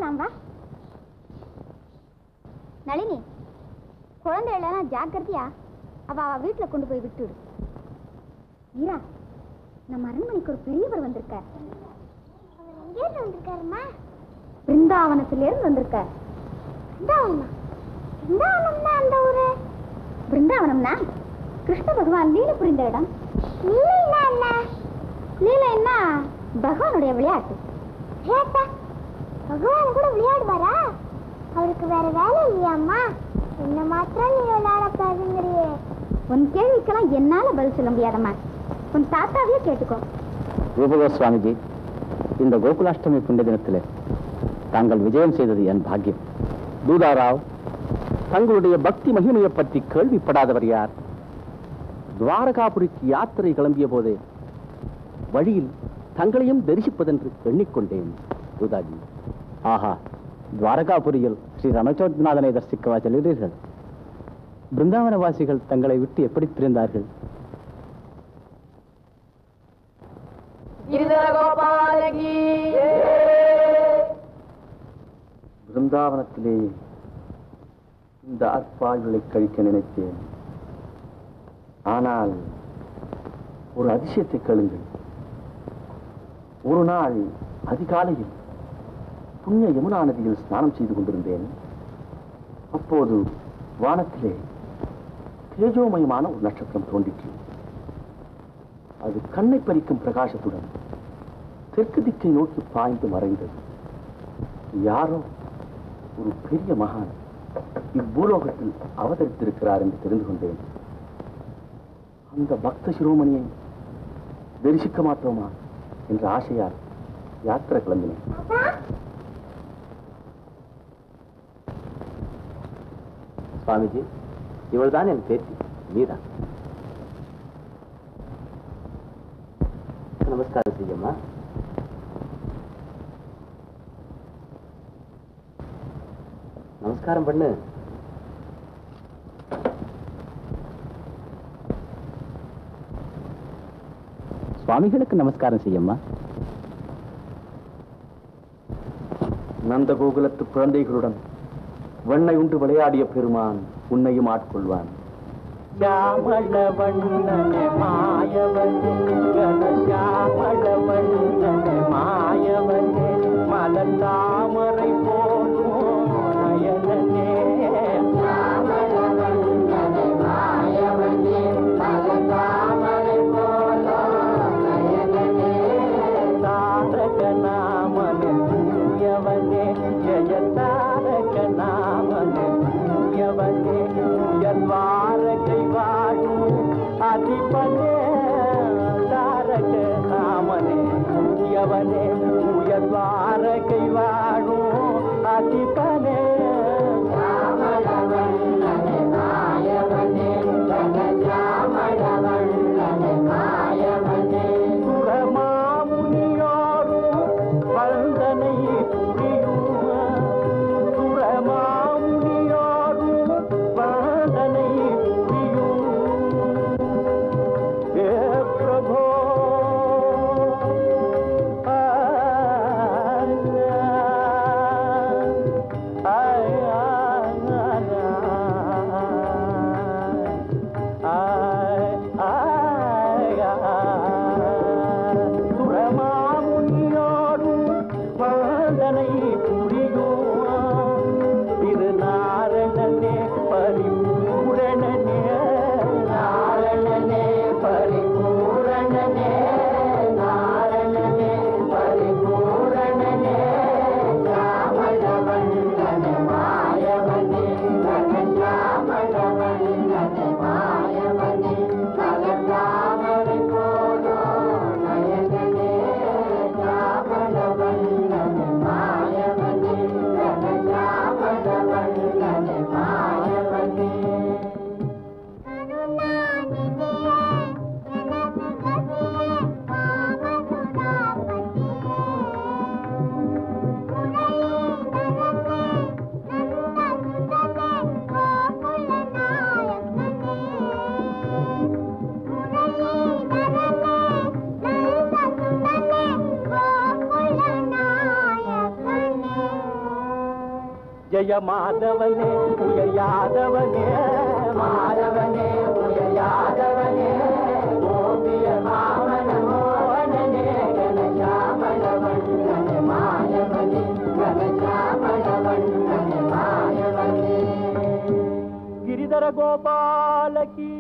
போகலாம் வா. நளினி, குழந்தைகளெல்லாம் ஜாக்கிரதையா அவ வீட்டுல கொண்டு போய் விட்டுடு. ஈரா, நம்ம அரண்மனைக்கு ஒரு பெரியவர் வந்திருக்கார். வந்திருக்காருமா? பிருந்தாவனத்திலிருந்து வந்திருக்கார். அந்த ஊரு பிருந்தாவனம்னா கிருஷ்ண பகவான் லீலை புரிந்த இடம். லீலை என்ன? பகவானுடைய விளையாட்டு. பகவான் கூட விளையாடுவாரா? அவருக்கு வேற வேலை இல்லையாம்மா? என்ன மாத்திரம் நீ விளையாட பாருங்கிறியே. உன் கேள்விக்கெல்லாம் என்னால பதில் சொல்ல முடியாதம்மா. உன் தாத்தாவே கேட்டுக்கோ. ரூபகோஸ்வாமிஜி, இந்த கோகுலாஷ்டமி புண்ணிய தினத்தில் தாங்கள் விஜயம் செய்தது என் பாக்கியம். தூதாராவ், தங்களுடைய பக்தி மகிமையை பற்றி கேள்விப்படாதவர் யார்? துவாரகாபுரிக்கு யாத்திரை கிளம்பிய போதே வழியில் தங்களையும் தரிசிப்பதென்று எண்ணிக்கொண்டேன். தூதாஜி, ஆஹா, துவாரகாபுரியில் ஸ்ரீ ரணச்சோத்நாதனை தரிசிக்கவா செல்கிறீர்கள்? பிருந்தாவனவாசிகள் தங்களை விட்டு எப்படி பிரிந்தார்கள்? பிருந்தாவனத்திலே இந்த அற்பாய்களை கழிக்க நினைத்தேன். ஆனால் ஒரு அதிசயத்தை கேளுங்கள். ஒரு நாள் அதிகாலையில் புண்ணிய யமுனா நதியில் ஸ்நானம் செய்து கொண்டிருந்தேன். அப்போது வானத்திலே தேஜோமயமான ஒரு நட்சத்திரம் தோன்றிற்று. அது கண்ணை பறிக்கும் பிரகாசத்துடன் தெற்கு திக்கை நோக்கி பாய்ந்து மறைந்தது. யாரோ ஒரு பெரிய மகான் இப்பூலோகத்தில் அவதரித்திருக்கிறார் என்று தெரிந்து கொண்டேன். அந்த பக்த சிரோமணியை தரிசிக்க மாட்டோமா என்ற ஆசையால் யாத்திரை கிளம்பினேன். சுவாமிஜி, இவள்தான் என் பேத்தி மீரா. நமஸ்காரம் செய்யம்மா. நமஸ்காரம் பண்ணு. சுவாமிகளுக்கு நமஸ்காரம் செய்யம்மா. நந்த கோகுலத்து குழந்தைகளுடன் வெண்ணை உண்டு விளையாடிய பெருமான் உன்னையும் ஆட்கொள்வான். श्यामल वंदन मायवने गण श्यामल वंदन मायवने मलतामரை போலும் நயனனே श्यामल वंदन मायवने मलतामரை போலும் நயனனே தாரக நாமனே யவனே ஜய தாரக நாமனே யவனே யத்வாரகை வாடும் அதிபனே தாரக நாமனே யவனே யத்வாரகை வாடும் அதிபனே श्यामलवन्नने मायवने श्यामलवन्नने मायवने சுரமாமுனியோரும் வந்தனை புரியும் சுரமாமுனியோரும் வந்தனை புரியும் ஏ பிரபோ ஆ ஜெய மாதவனே உயர் யாதவனே மாதவனே உயர் யாதவனே கோபிய மாமன மோகனே கனசாமளவண்ணனே மாயவனே கனசாமளவண்ணனே மாயவனே గిరిధర గోపాలకి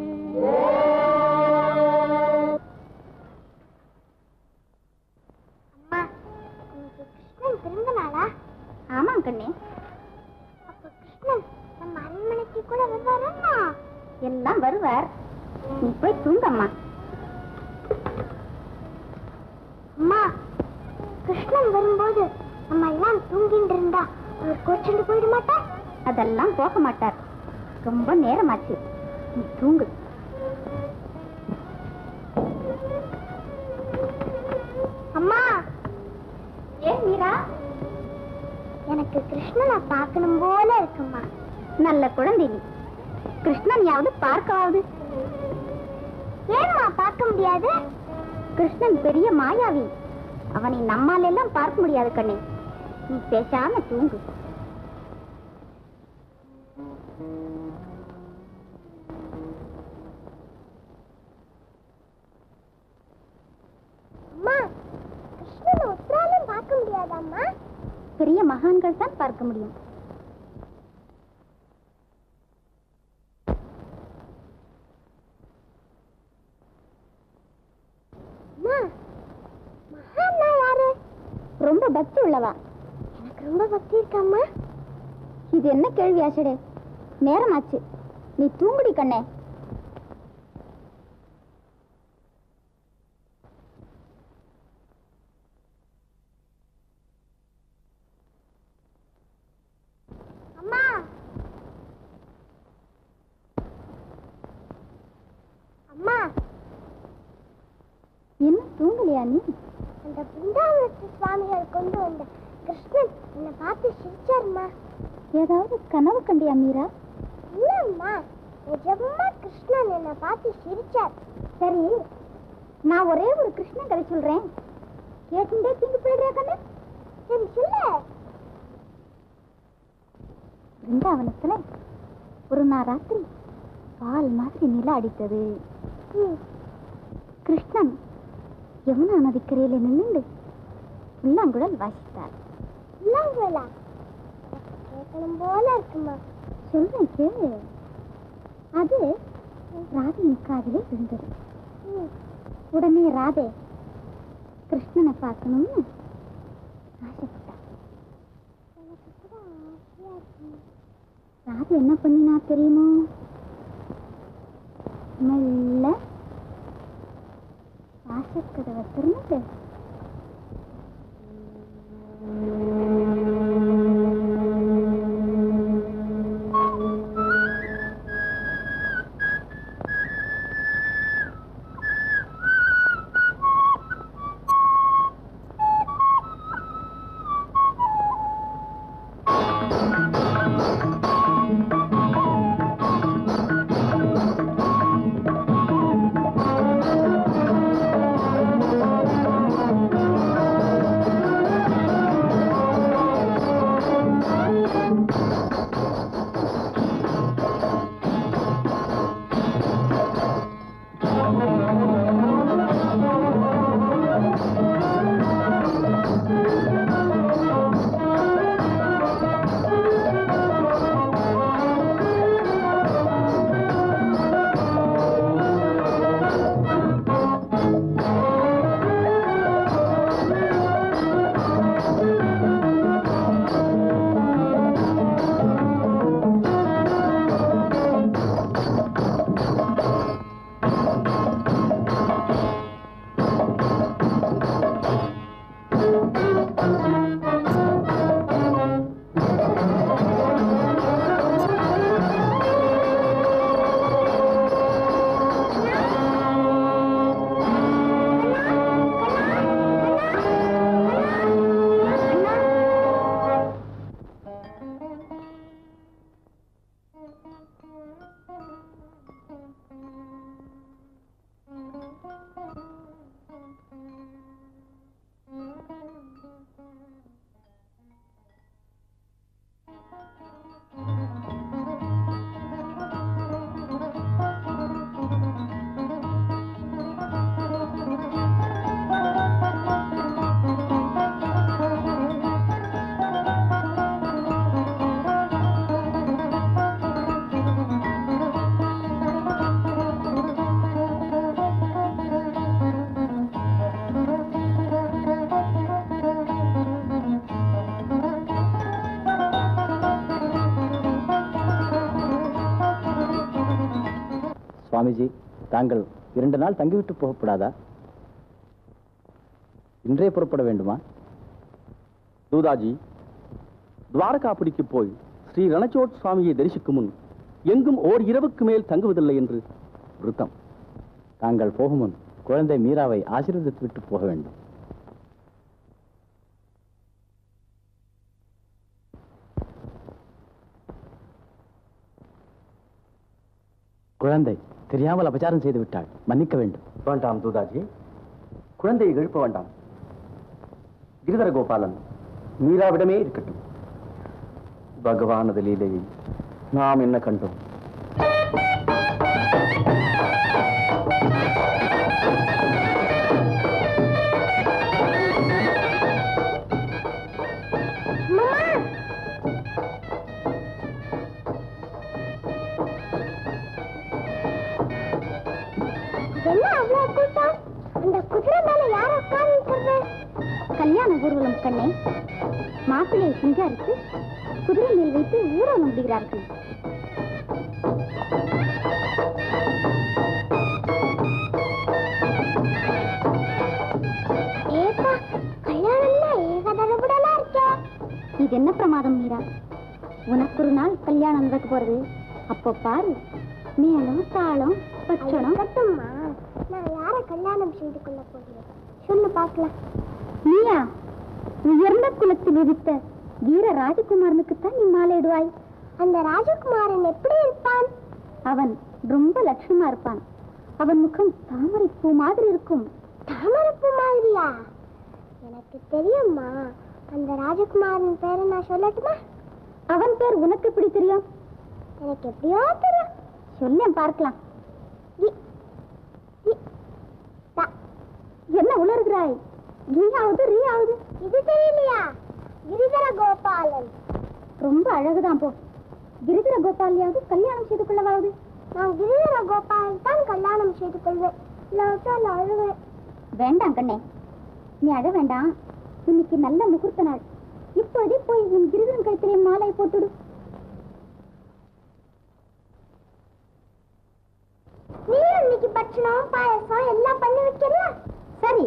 அம்மா இன்னைக்கு கிருஷ்ணன் பிறந்த நாளா? ஆமாம் கண்ணே. அப்ப கிருஷ்ணன் நம்ம அரண்மனைக்கு கூட வருவாரா? எல்லாம் வருவார். நீ போய் தூங்கம்மா. அம்மா, கிருஷ்ணன் வரும்போது நம்ம எல்லாம் தூங்கிட்டு இருந்தா அவர் கோச்சுண்டு போயிட மாட்டார்? அதெல்லாம் போக மாட்டார். ரொம்ப நேரமாச்சு, நீ தூங்கு. அம்மா. ஏன் மீரா? எனக்கு கிருஷ்ணனை பார்க்கணும் போல இருக்குமா. நல்ல குழந்தை நீ. கிருஷ்ணனையாவது பார்க்காவது. ஏன்மா பார்க்க முடியாது? கிருஷ்ணன் பெரிய மாயாவி. அவனை நம்மால எல்லாம் பார்க்க முடியாது கண்ணே. நீ பேசாம தூங்கு. அம்மா, கிருஷ்ணனை ஒருத்தராலும் பார்க்க முடியாதாம்மா? பெரிய மகான்கள் தான் பார்க்க முடியும். மகான்னா யாரு? ரொம்ப பக்தி உள்ளவா? எனக்கு ரொம்ப பக்தி இருக்காம்மா. இது என்ன கேள்வி ஆசடே? நேரமாச்சு, நீ தூங்குடி கண்ணே. அம்மா, அம்மா. என்ன தூங்கலையா நீ? அந்த பிருந்தாவனத்து சுவாமிகள் கொண்டு வந்த கிருஷ்ணன் என்னை பார்த்து சிரிச்சாருமா. ஏதாவது கனவு கண்டியா மீரா? இல்லம்மா, நிஜமா கிருஷ்ணன் என்னை பார்த்து சிரிச்சார். சரி, நான் ஒரே ஒரு கிருஷ்ணன் கதை சொல்றேன், கேட்டுட்டே தூங்கி போயிடுறியா கண்ணு? சரி சொல்லு. பிருந்தாவனத்துல ஒரு நாள் ராத்திரி பால் மாதிரி நில அடித்தது. கிருஷ்ணன் யமுனா நதிக்கரையில நின்று புல்லாங்குழல் வாசித்தார். புல்லாங்குழலா? கேட்கணும் போல இருக்குமா. சொல்றேன் கேளு. அது ராதையின் காதிலே விழுந்தது. உடனே ராதே கிருஷ்ணனை பார்க்கணும்னு ஆசைப்பட்டா. ராதை என்ன பண்ணினா தெரியுமோ? மெல்ல வாசக்கதவை திறந்து சுவாமிஜி, தாங்கள் 2 நாள் தங்கிவிட்டு போகக்கூடாதா? இன்றே புறப்பட வேண்டுமா? தூதாஜி, துவாரகாபுரிக்கு போய் ஸ்ரீ ரணச்சோட் சுவாமியை தரிசிக்கும் முன் எங்கும் ஓர் இரவுக்கு மேல் தங்குவதில்லை என்று விருத்தம். தாங்கள் போகும் முன் குழந்தை மீராவை ஆசீர்வதித்து விட்டு போக வேண்டும். குழந்தை தெரியாமல் அபச்சாரம் செய்து விட்டாள், மன்னிக்க வேண்டும். வேண்டாம் தூதாஜி, குழந்தையை எழுப்ப வேண்டாம். கிரிதர கோபாலன் மீராவிடமே இருக்கட்டும். பகவானது லீலையை நாம் என்ன கண்டோம்? கல்யாண ஊர்வலம் கண்ணே, மாப்பிள்ளையை சிங்காரித்து குதிரை மேல் வைத்து ஊர்வலம் விடுகிறார்கள். இது என்ன பிரமாதம் மீரா? உனக்கு ஒரு நாள் கல்யாணம் நடக்க போறது. அப்போ பாரு, மேலும் தாளம் பட்சணம். கட்டுமா, நான் யாரை கல்யாணம் செய்து கொள்ள போகிறேன் சொல்லு பார்க்கலாம். நீயா? உயர்ந்த குலத்தில் உதித்த வீர ராஜகுமாரனுக்குத்தான் நீ மாலையிடுவாய். அந்த ராஜகுமாரன் எப்படி இருப்பான்? அவன் ரொம்ப லட்சணமா இருப்பான். அவன் முகம் தாமரை பூ மாதிரி இருக்கும். தாமரை பூ மாதிரியா? எனக்கு தெரியுமா. அந்த ராஜகுமாரன் பேரை நான் சொல்லட்டுமா? அவன் பேர் உனக்கு எப்படி தெரியும்? எனக்கு எப்படியோ தெரியும். சொல்ல பார்க்கலாம். என்ன உணர்கிறாய்? நீயாவது ரீயாவது இது தெரியலையா? கிரிதர கோபாலன். ரொம்ப அழகுதான் போ. கிரிதர கோபாலியாவது கல்யாணம் செய்து கொள்ளவாவது? நான் கிரிதர கோபாலன் தான் கல்யாணம் செய்து கொள்வேன். அழுவேன். வேண்டாம் கண்ணே, நீ அழ வேண்டாம். இன்னைக்கு நல்ல முகூர்த்த நாள். இப்போதே போய் உன் கிரிதரன் கழுத்திலே மாலை போட்டுடு. நீ இன்னைக்கு பட்சணம் பாயசம் எல்லாம் பண்ணி வைக்கிறீங்களா? சரி.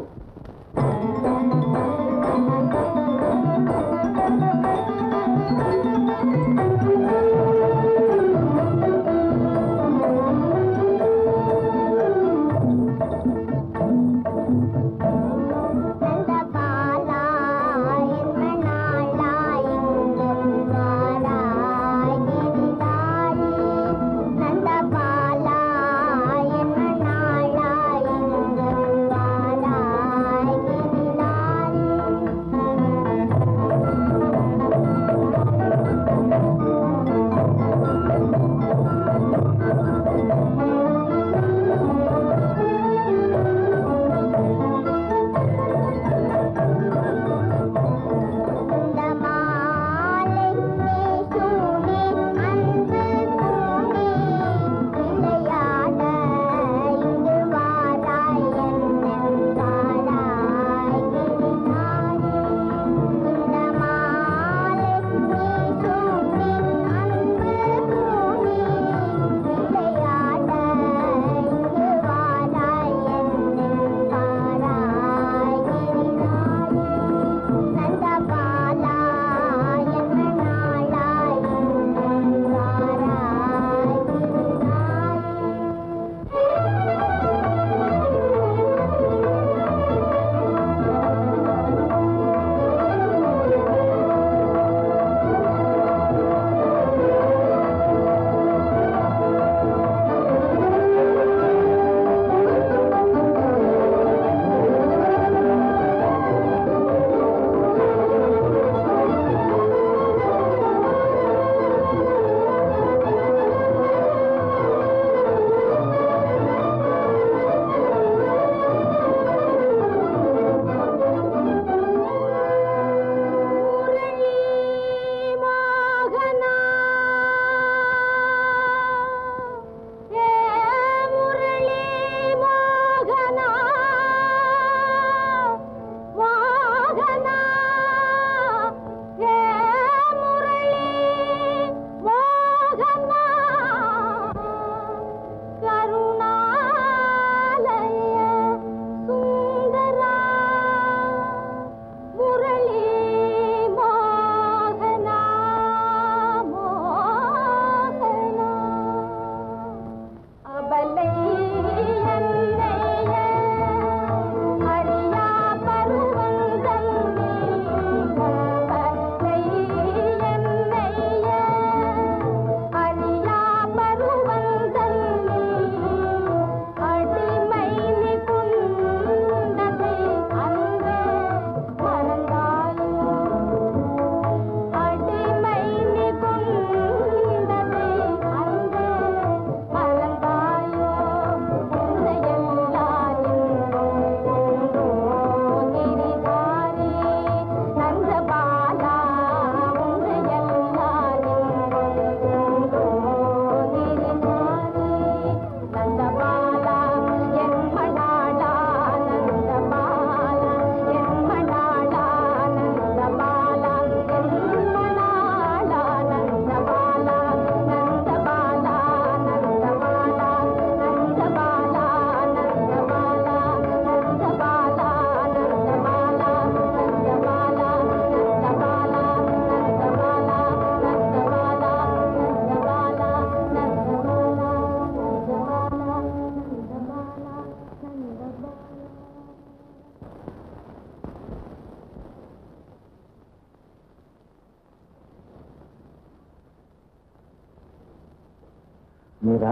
மீரா,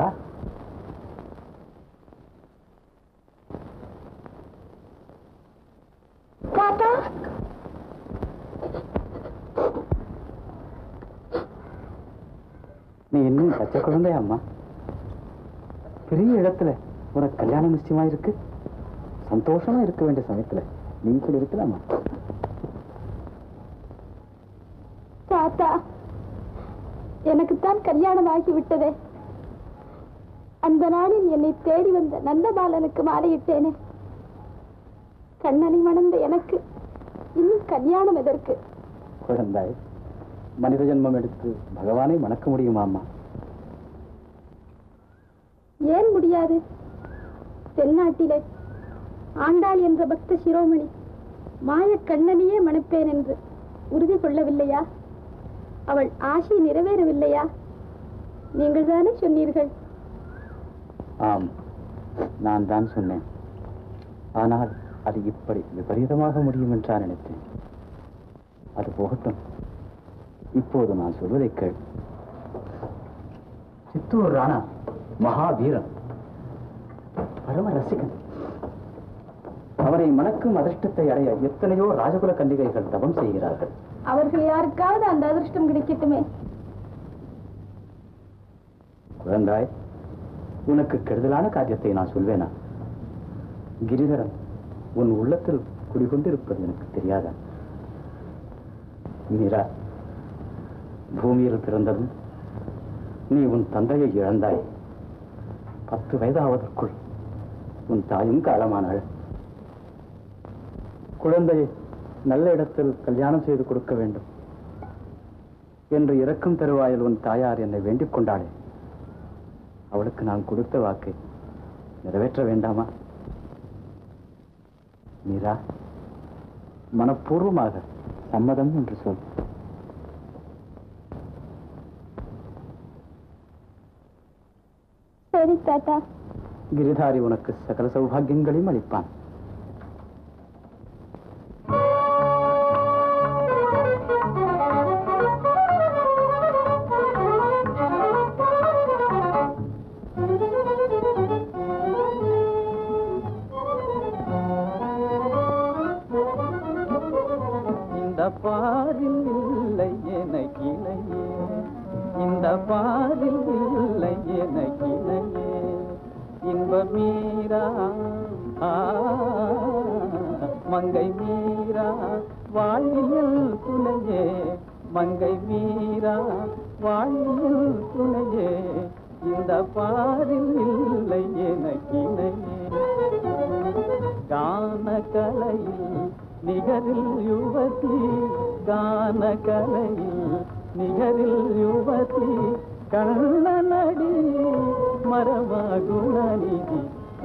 தாத்தா, நீ இன்னும் பச்சை குழந்தையா அம்மா? பெரிய இடத்துல உனக்கு கல்யாணம் நிச்சயமா இருக்கு. சந்தோஷமா இருக்க வேண்டிய சமயத்துல நீ கூட இருக்கலாமா? தாத்தா, எனக்குத்தான் கல்யாணம் ஆகிவிட்டதே. அந்த நாளில் என்னை தேடி வந்த நல்ல பாலனுக்கு மாலையிட்டேனே. கண்ணனை மணந்த எனக்கு இன்னும் கல்யாணம் எதற்கு? குழந்தாய், மனித ஜென்மம் எடுத்து பகவானை மணக்க முடியுமா அம்மா? ஏன் முடியாது? தென்னாட்டிலே ஆண்டாள் என்ற பக்த சிரோமணி மாய கண்ணனையே மணப்பேன் என்று உறுதி கொள்ளவில்லையா? அவள் ஆசை நிறைவேறவில்லையா? நீங்கள் தானே சொன்னீர்கள். ஆம், நான் தான் சொன்னேன். ஆனால் அது இப்படி விபரீதமாக முடியும் என்றா நினைத்தேன். அது போகட்டும். இப்போது நான் சொல்வதை கேள். சித்தூர் ராணா மகாவீரன், பரம ரசிகன். அவரை மணக்கும் அதிர்ஷ்டத்தை அடைய எத்தனையோ ராஜகுல கன்னிகைகள் தவம் செய்கிறார்கள். அவர்கள் யாருக்காவது அந்த அதிர்ஷ்டம் கிடைக்கட்டுமே. குழந்தாய், உனக்கு கெடுதலான காரியத்தை நான் சொல்வேனா? கிரிதரன் உன் உள்ளத்தில் குடிகொண்டிருப்பது எனக்கு தெரியாதா? மீரா, பூமியில் பிறந்ததும் நீ உன் தந்தையை இழந்தாய். 10 வயதாவதற்குள் உன் தாயும் காலமானாள். குழந்தையை நல்ல இடத்தில் கல்யாணம் செய்து கொடுக்க வேண்டும் என்று இறக்கும் தருவாயில் உன் தாயார் என்னை வேண்டிக் கொண்டாளே. அவளுக்கு நான் கொடுத்த வாக்கை நிறைவேற்ற வேண்டாமா? மீரா, மனப்பூர்வமாக சம்மதம் என்று சொல். சரி தாத்தா. கிரிதாரி உனக்கு சகல சௌபாகியங்களையும் அளிப்பான். பாரில் இல்லை எனக்கிளையே, இந்த பாரில் இல்லை எனக்கிளையே, இன்ப மீரா மங்கை மீரா வாழ்வியல் துணையே, மங்கை மீரா வாழ்வியல் துணையே, இந்த பாரில் இல்லை எனக்கிளையே. கான கலையில் நிகரில் யுவதி, கான கலையில் நிகரில் யுவதி, கண்ணனடி மரமாகுணநிதி.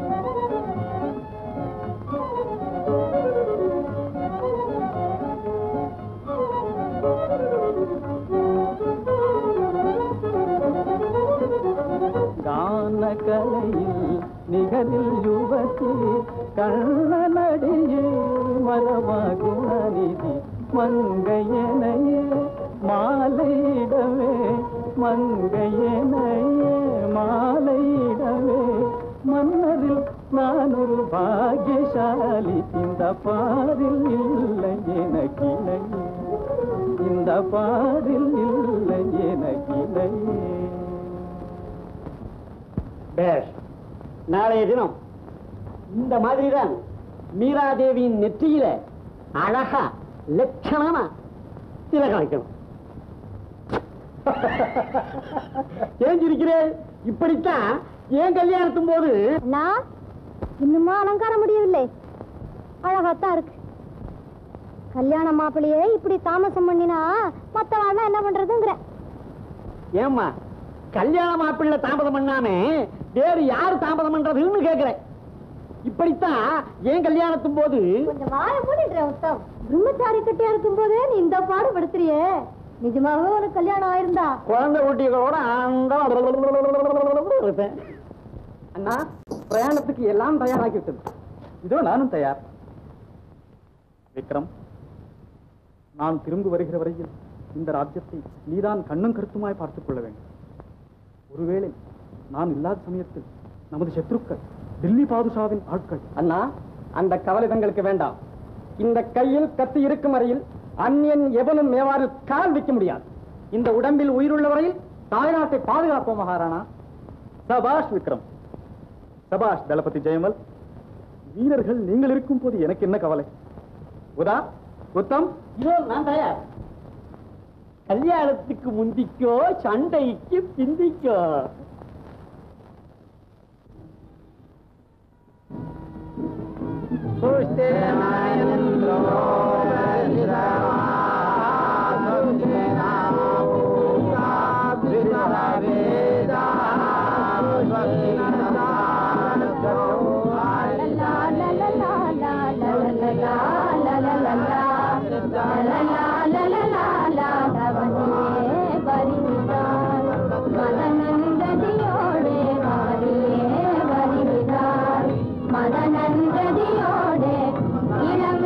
கான கலையில் நிகரில் யுவதி, கண்ணனடியே மரமாகுணநிதி. மங்கையனையே மாலையிடவே, மங்கையனையே மாலையிடவே, மன்னரில் நான் ஒரு பாக்கியசாலி. இந்த பாரில் இல்லை எனக்கிளையே, இந்த பாரில் இல்லை எனக்கிளையே. நாளைய தினம் இந்த மாதிரிதான் மீராதேவியின் நெற்றியில அழகா லட்சணமா திலகம் வைக்கணும். ஏஞ்சிருக்கிறேன். இப்படித்தான் ஏன் கல்யாணத்தும் போது நான் இன்னுமா அலங்காரம் முடியவில்லை. அழகாத்தான் இருக்கு. கல்யாண மாப்பிள்ளையே இப்படி தாமசம் பண்ணினா மத்தவாழ்னா என்ன பண்றதுங்கிற. ஏம்மா கல்யாண மாப்பிள்ளை தாமதம் பண்ணாம வேறு யாரு தாமதம் பண்றதுன்னு கேக்குறேன். இப்படித்தான் ஏன் கல்யாணத்தும் போது கொஞ்சம் வாய மூடிடுற உத்தம். பிரம்மச்சாரி கட்டியா இருக்கும் போதே நீ இந்த பாடு படுத்துறியே. நிஜமாவே உனக்கு கல்யாணம் ஆயிருந்தா குழந்தை குட்டிகளோட இருப்பேன். அண்ணா, பிரயாணத்துக்கு எல்லாம் தயாராகி விட்டது. இதோ நானும் தயார். விக்ரம், நான் திரும்பி வருகிற வரையில் இந்த ராஜ்யத்தை நீதான் கண்ணும் கருத்துமாய் பார்த்துக் கொள்ள வேண்டும். ஒருவேளை நான் இல்லாத சமயத்தில் நமது சத்ருக்கள் டெல்லி பாதுஷாவின் ஆட்கள். அண்ணா, அந்த கவலை தங்களுக்கு வேண்டாம். இந்த கையில் கத்தி இருக்கும் வரையில் அந்நியன் எவனும் மேவாரில் கால் வைக்க முடியாது. இந்த உடம்பில் உயிருள்ள வரையில் தாய்நாட்டை பாதுகாப்போம் மகாராணா. சபாஷ் விக்ரம், சபாஷ் தளபதி ஜெயமல். வீரர்கள் நீங்கள் இருக்கும் போது எனக்கு என்ன கவலை? உதா, உத்தம், இதோ நான் தயார். கல்யாணத்துக்கு முந்திக்கோ, சண்டைக்கு பிந்திக்கோ. மதனந்ததியோடு இளம்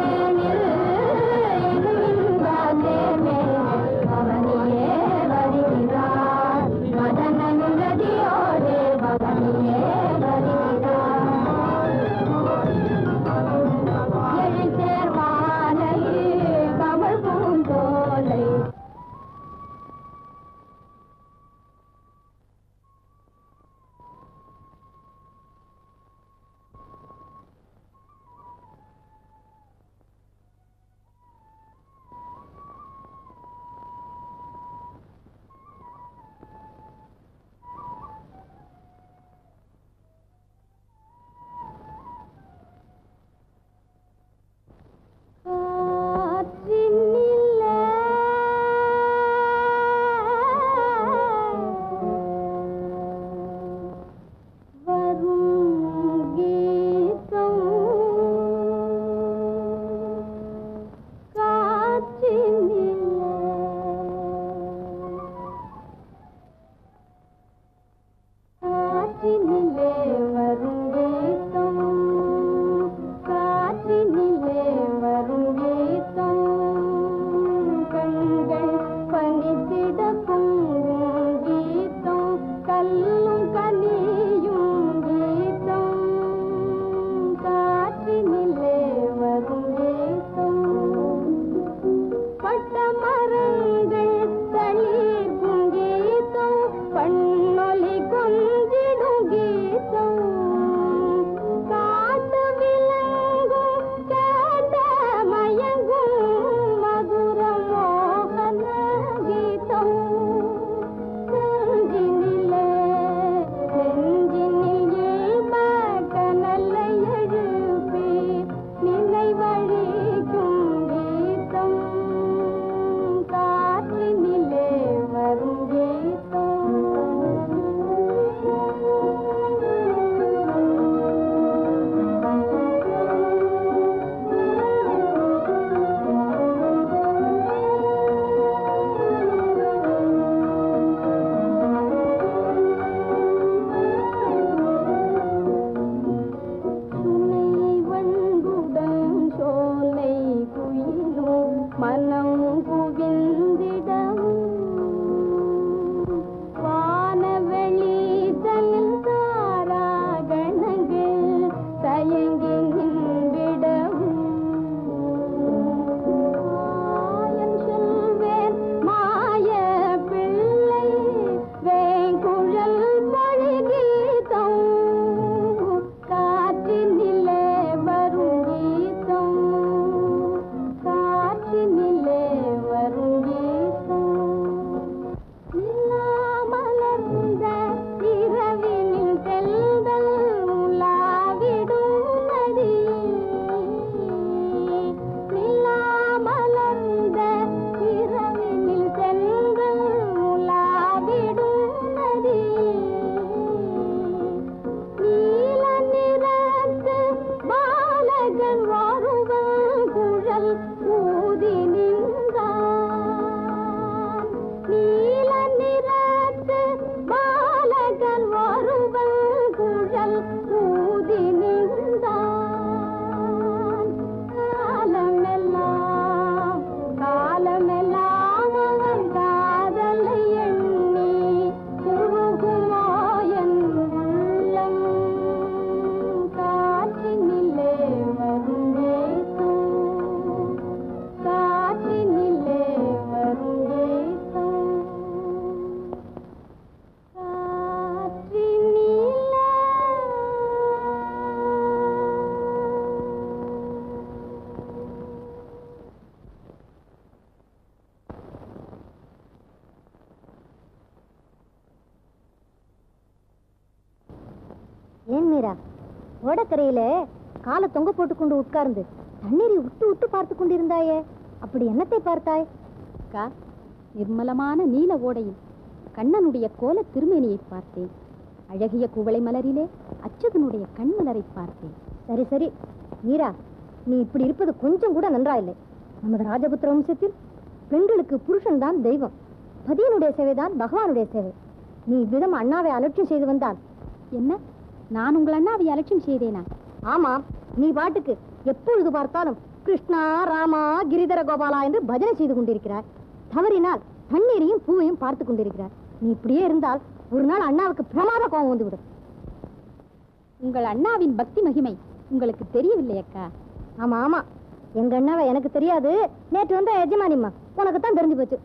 ஏன் மீரா, ஓடக்கரையில காலை தொங்க போட்டு கொண்டு உட்கார்ந்து தண்ணீரை விட்டு விட்டு பார்த்து கொண்டிருந்தாயே, அப்படி என்னத்தை பார்த்தாய்? அக்கா, நிர்மலமான நீல ஓடையில் கண்ணனுடைய கோல திருமேனியை பார்த்தேன். அழகிய குவளை மலரிலே அச்சுதனுடைய கண்மலரை பார்த்தேன். சரி சரி மீரா, நீ இப்படி இருப்பது கொஞ்சம் கூட நன்றாயில்லை. நமது ராஜபுத்திர வம்சத்தில் பெண்களுக்கு புருஷன் தான் தெய்வம், பதியனுடைய சேவைதான் பகவானுடைய சேவை. நீ இவ்விதம் அண்ணாவை அலட்சியம் செய்து வந்தால் என்ன? நான் உங்கள் அண்ணாவை அலட்சியம் செய்தேனா? ஆமாம், நீ பாட்டுக்கு எப்பொழுது பார்த்தாலும் கிருஷ்ணா ராமா கிரிதர கோபாலா என்று பஜனை செய்து கொண்டிருக்கிறாய். தவறினால் தண்ணீரையும் பூவையும் பார்த்து கொண்டிருக்கிறாய். நீ இப்படியே இருந்தால் ஒரு நாள் அண்ணாவுக்கு பிரமாத கோபம் வந்துவிடும். உங்கள் அண்ணாவின் பக்தி மகிமை உங்களுக்கு தெரியவில்லை அக்கா. ஆமா ஆமா, எங்க அண்ணாவை எனக்கு தெரியாது. நேற்று வந்த எஜமானிம்மா உனக்கு தான் தெரிஞ்சு போச்சு.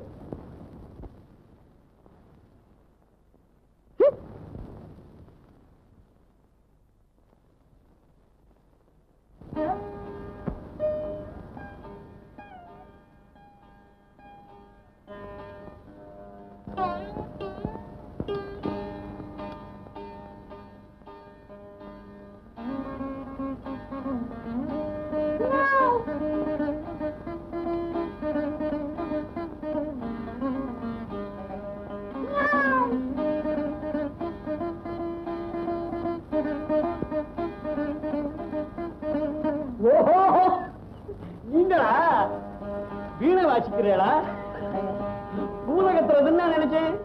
நீங்களா வீணை வாசிக்கிறீங்களா? பூதகத்துறதுன்னு நினைச்சேன்.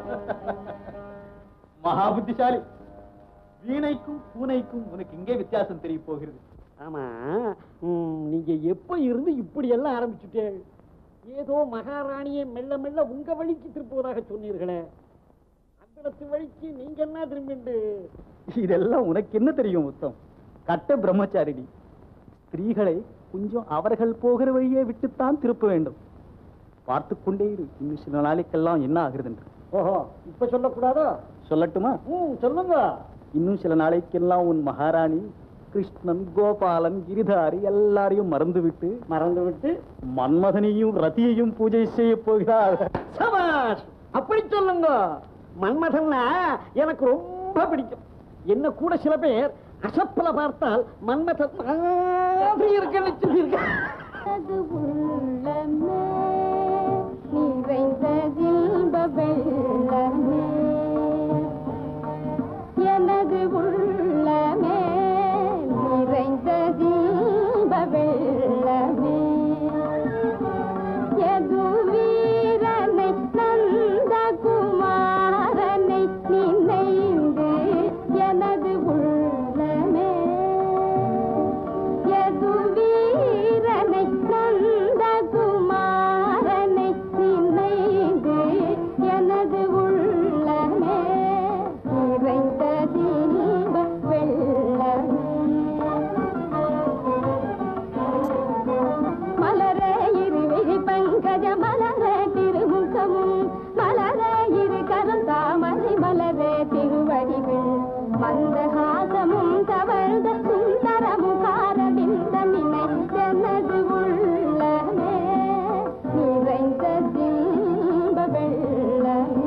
மகா புத்திசாலி. வீணைக்கும் பூனைக்கும் உனக்கு இங்கே வித்தியாசம் தெரிய போகிறது. ஆமா, நீங்க எப்ப இருந்து இப்படி எல்லாம் ஆரம்பிச்சுட்டே? ஏதோ மகாராணியை மெல்ல மெல்ல உங்க வழிக்கு திருப்புவதாக சொன்னீர்களே, அந்த வழிக்கு நீங்க என்ன திரும்பிண்டு? இதெல்லாம் உனக்கு என்ன தெரியும்? உத்தம் கட்ட பிரம்மச்சாரிணி. ஸ்திரீகளை கொஞ்சம் அவர்கள் போகிற வழியே விட்டுத்தான் திருப்ப வேண்டும். பார்த்து கொண்டே இரு, இன்னும் சில நாளைக்கெல்லாம் என்ன ஆகுறது என்று. ஓஹோ, இப்ப சொல்லக்கூடாதோ? சொல்லட்டுமா? சொல்லுங்க. இன்னும் சில நாளைக்கெல்லாம் உன் மகாராணி கிருஷ்ணன், கோபாலன், கிரிதாரி எல்லாரையும் மறந்துவிட்டு மன்மதனையும் ரதியையும் பூஜை செய்ய போகிறார். சபாஷ், அப்படி சொல்லுங்க. மன்மதன்னா எனக்கு ரொம்ப பிடிக்கும். என்ன கூட சில பேர் அசப்பல பார்த்தால் மன்மதன் மாதிரி இருக்குன்னு சொல்லியிருக்க. எனது உள்ளமே நிறைந்த தீப வெள்ளமே, எது வீரனை நந்த குமாரனை நினைந்து எனது உள்ளமே, எது வீரனை நந்த குமாரனை நினைந்து எனது உள்ளமே நிறைந்த தீப வெள்ளமே. மலரே இருவிழி பங்கஜ மலரே திருமுகமும், மலரே இரு கரம் தாமரை மலரே திருவடிகள், மந்தஹாசமும் தவழ்ந்த சுந்தர முகார விந்த நினை எனது உள்ளமே நிறைந்த தீப வெள்ளமே.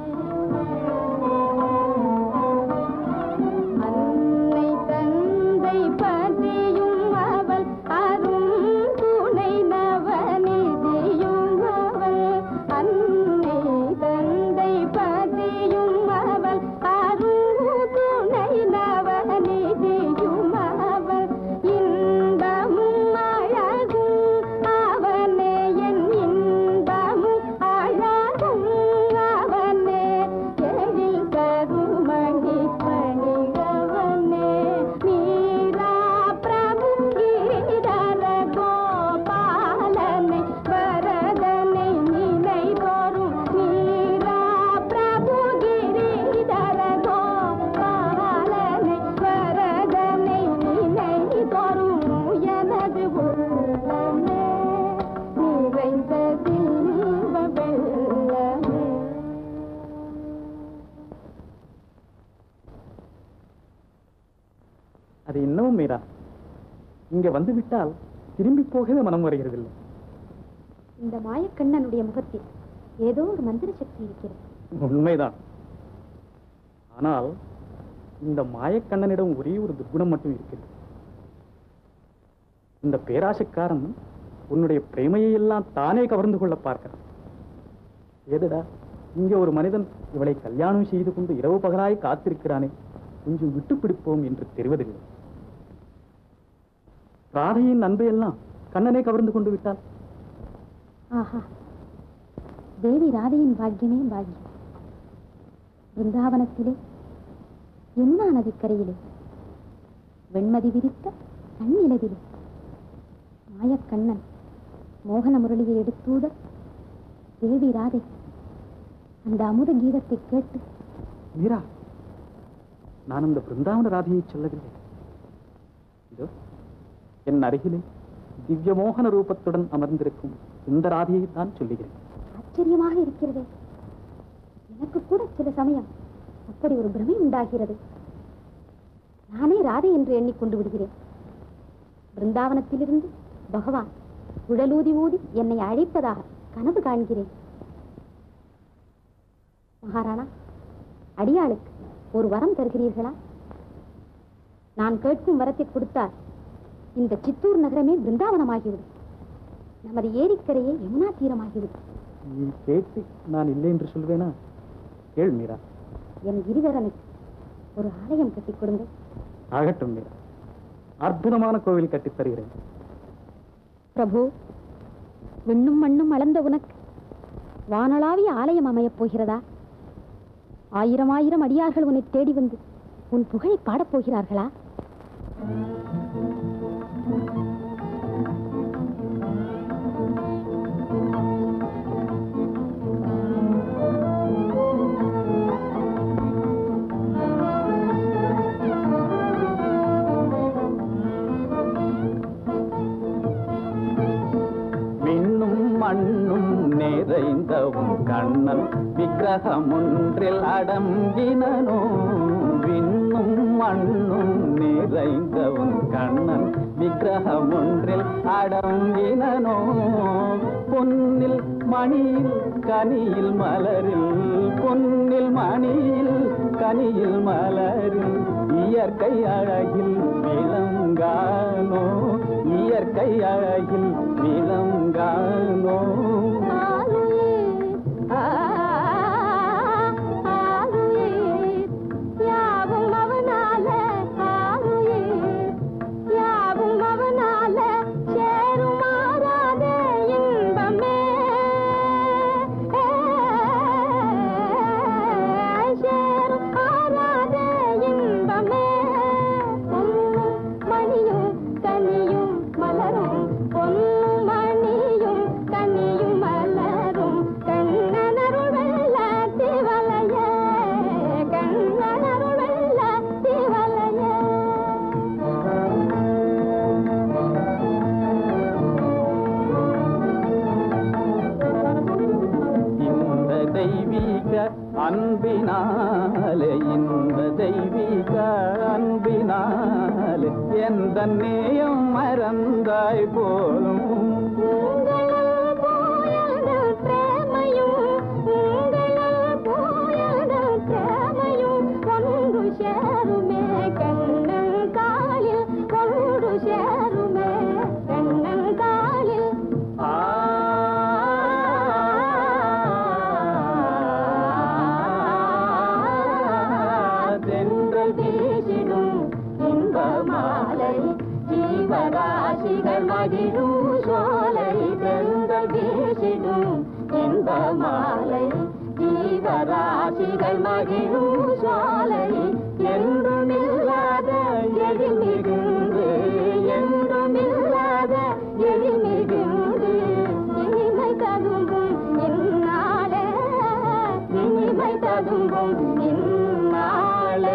அன்னை தந்தை பற்றியும் அவள் அரும் துணை நவநிதியும் அவள், அன்னை தந்தை பற்றியும் அவள் அரும் துணை நவநிதியும் அவள், இன்பமும் அழகும் அவனே என் இன்பமும் அழகும் அவனே, எழில் கருமணி பணிகவனே, மீரா பிரபு கிரிதர கோபாலனை வரதனை நினை தோறும், மீரா பிரபு கிரிதர கோபாலனை வரதனை நினை தோறும், எனது உள்ளமே நிறைந்த தீப வெள்ளமே. அது இன்னமும் மீரா, இங்க வந்து விட்டால் திரும்பி போகவே மனம் வருகிறதில்லை. இந்த மாயக்கண்ணனுடைய முகத்தில் ஏதோ ஒரு மந்திர சக்தி இருக்கிறது. உண்மைதான். ஆனால் இந்த மாயக்கண்ணனிடம் ஒரே ஒரு துர்குணம் மட்டும் இருக்கிறது. இந்த பேராசைக்காரன் உன்னுடைய பிரேமையை எல்லாம் தானே கவர்ந்து கொள்ள பார்க்கிறான். ஏதுடா, இங்கே ஒரு மனிதன் இவளை கல்யாணம் செய்து கொண்டு இரவு பகலாய் காத்திருக்கிறானே, கொஞ்சம் விட்டு பிடிப்போம் என்று தெரிவதில்லை. ராதையின் அன்பையெல்லாம் கண்ணனை கவர்ந்து கொண்டு விட்டாள். ஆஹா, தேவி ராதையின் பாக்கியமே பாக்கியம். பிருந்தாவனத்திலே யமுனா நதிக்கரையிலே வெண்மதி விரித்த கண்ணிலவிலே மாயக்கண்ணன் மோகன முரளியை எடுத்தூத தேவி ராதை அந்த அமுத கீதத்தை கேட்டு, மீரா, நான் அந்த பிருந்தாவன ராதையை சொல்லவில்லை. இதோ என் அருகிலே திவ்ய மோகன ரூபத்துடன் அமர்ந்திருக்கும் இந்த ராதையை தான் சொல்லுகிறேன். ஆச்சரியமாக இருக்கிறதே. எனக்கு கூட சில சமயம் அப்படி ஒரு பிரமை உண்டாகிறது. நானே ராதை என்று எண்ணிக்கொண்டு விடுகிறேன். பிருந்தாவனத்திலிருந்து பகவான் குழலூதி ஊதி என்னை அழைப்பதாக கனவு காண்கிறேன். மகாராணா, அடியாளுக்கு ஒரு வரம் தருகிறீர்களா? நான் கேட்கும் வரத்தை கொடுத்தால் இந்த சித்தூர் நகரமே பிருந்தாவனமாகிவிடும். நமது ஏரிக்கரையே யமுனா தீரமாகிவிடும். நீ கேட்டு நான் இல்லை என்று சொல்வேனா? கேள் மீரா. என் கிரிதரனுக்கு ஒரு ஆலயம் கட்டிக் கொடுங்க. ஆகட்டும் மீரா, அற்புதமான கோவில் கட்டித் தருகிறேன். பிரபு, விண்ணும் மண்ணும் அளந்த உனக்கு வானளாவிய ஆலயம் அமையப் போகிறதா? ஆயிரம் ஆயிரம் அடியார்கள் உன்னை தேடி வந்து உன் புகழை பாடப் போகிறார்களா? மண்ணும் நிறைந்தவும் கண்ணன் விக்கிரகம் ஒன்றில் அடங்கினனோ, விண்ணும் மண்ணும் நிறைந்தவும் கண்ணன் விக்கிரகம் ஒன்றில் அடங்கினனோ, பொன்னில் மணியில் கனியில் மலரில், பொன்னில் மணியில் கனியில் மலரில் இயற்கை அழகில் விளங்கானோ, இயற்கை அழகில் விளங்கானோ. அன்பினாலே, இந்த தெய்வீக அன்பினாலே எந்த நேயம் மறந்தாய் போலும். ஜீவராசிகள் மகிழும் சோலை தென்றல் வீசிடும் இன்ப மாலை, ஜீவராசிகள் மகிழும் சோலை என்றுமில்லாத எழில் மிகுந்து, என்றுமில்லாத எழில் மிகுந்து இனிமை ததும்பும் இந்நாளே, இனிமை ததும்பும் இந்நாளே.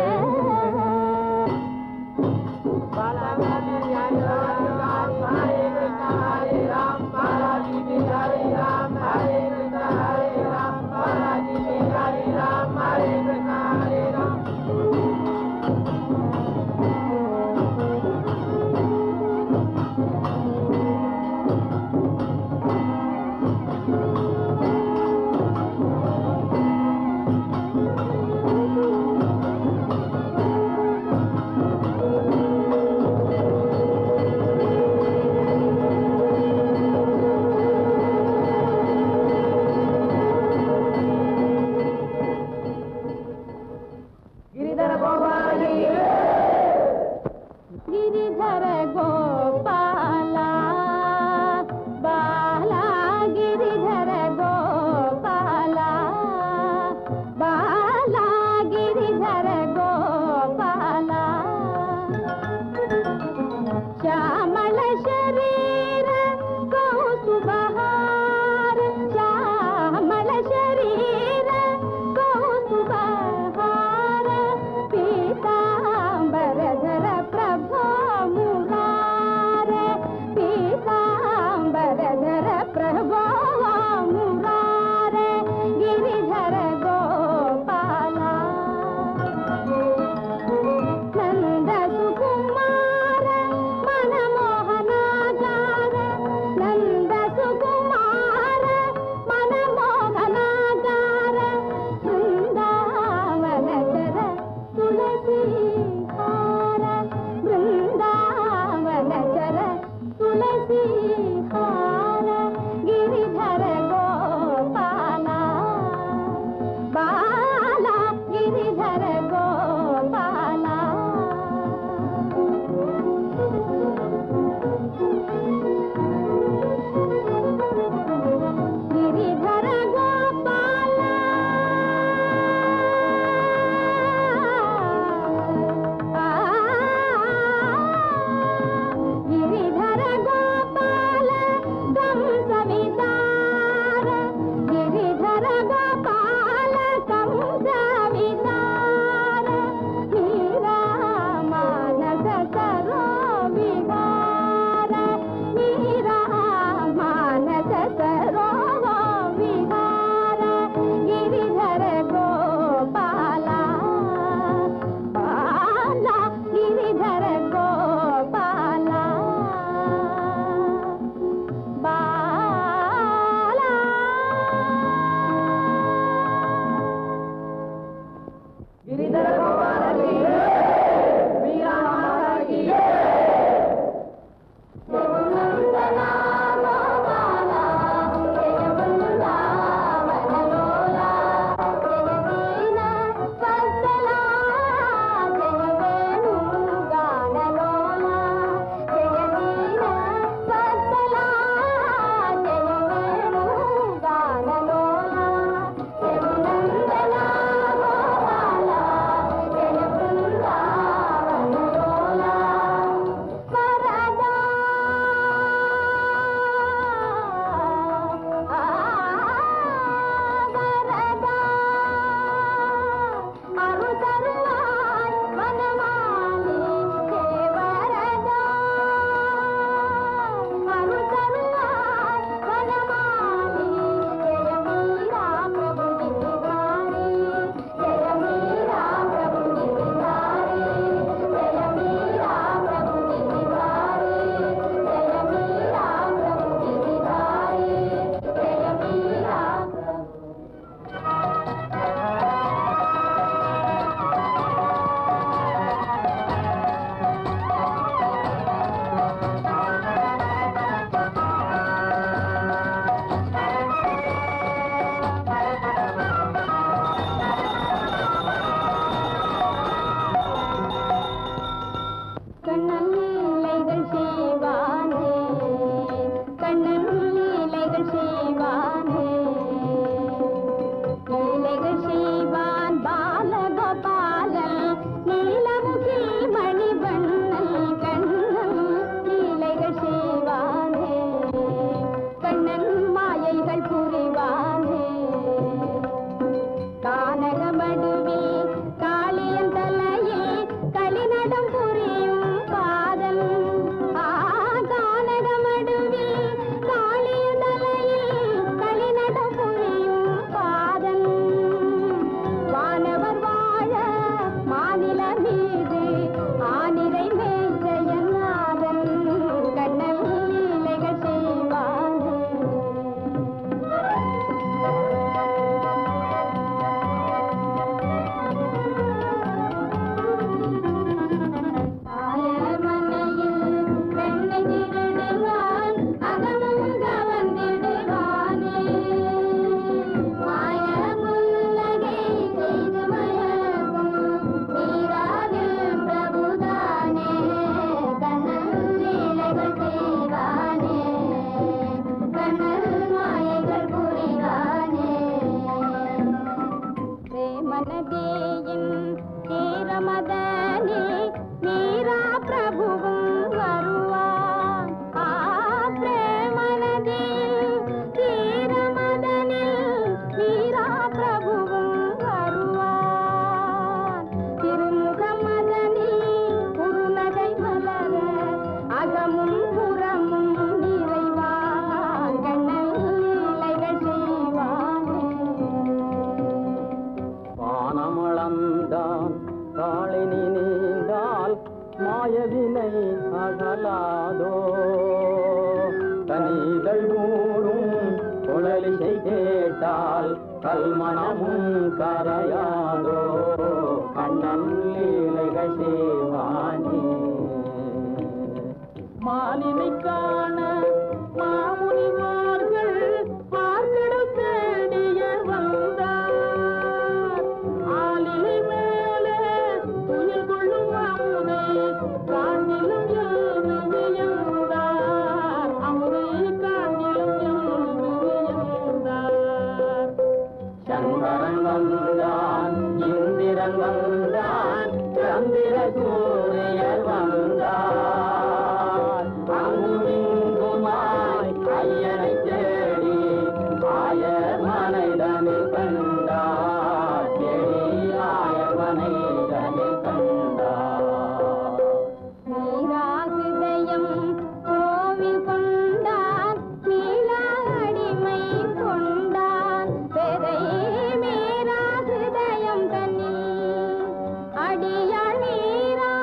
அடியாள் நீரா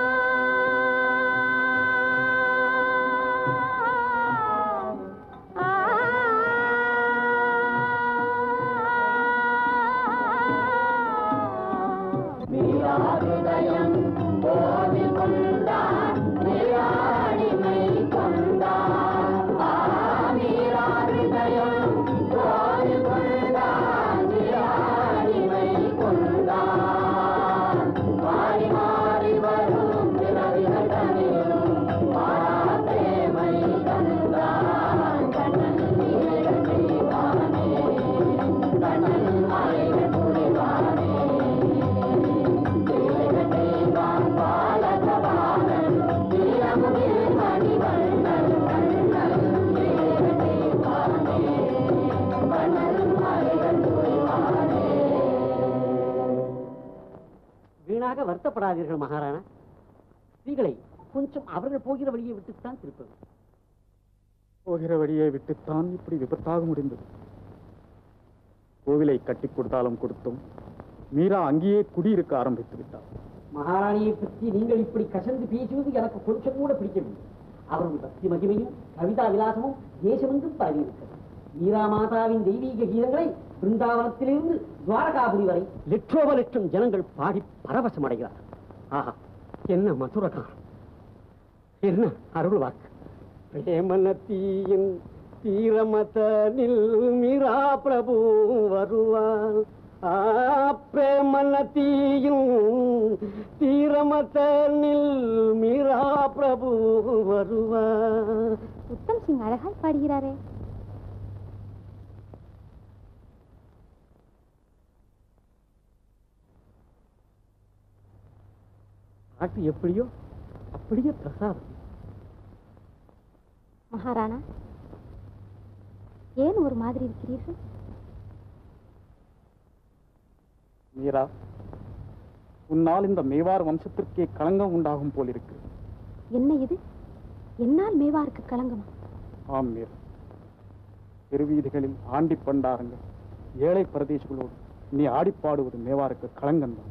வீணாக வருத்தப்படாதீர்கள் மகாராணா. ஸ்திரீகளை கொஞ்சம் அவர்கள் போகிற வழியை விட்டுத்தான் திருப்பது. போகிற வழியை விட்டுத்தான் இப்படி விபத்தாக முடிந்தது. கோவிலை கட்டி கொடுத்தாலும் கொடுத்தோம், மீரா அங்கேயே குடியிருக்க ஆரம்பித்து விட்டார். மகாராணியை பற்றி நீங்கள் இப்படி கசந்து பேசுவது எனக்கு கொஞ்சம் கூட பிடிக்கவில்லை. அவருடைய பக்தி மகிமையும் கவிதா விலாசமும் தேசமெங்கும் பரவியிருக்கிறது. மீரா மாதாவின் தெய்வீக கீதங்களை பிருந்தாவனத்திலிருந்து துவாரகாபுரி வரை லட்சோப லட்சம் ஜனங்கள் பாடி பரவசம் அடைகிறார்கள். ஆஹா, என்ன மதுரகாரம், என்ன அருள் வாக்கு. பிரேமநதியின் தீரமதனில் மீரா பிரபு வருவார். பிரேமநதியின் தீரமதனில் மீரா பிரபு வருவார். உத்தம் சிங் அழகாய் பாடுகிறாரே. பாட்டு எப்படியோ அப்படியே பிரசாதம். மகாராணா, ஏன் ஒரு மாதிரி இருக்கிறீர்கள்? மீரா, உன்னால் இந்த மேவார் வம்சத்திற்கே களங்கம் உண்டாகும் போல் இருக்கு. என்ன இது? என்னால் மேவாருக்கு களங்கமா? ஆம் மீரா, தெருவீதிகளில் ஆண்டி பண்டாரங்கள் ஏழை பிரதேசங்களோடு நீ ஆடிப்பாடுவது மேவாருக்கு களங்கம்தான்.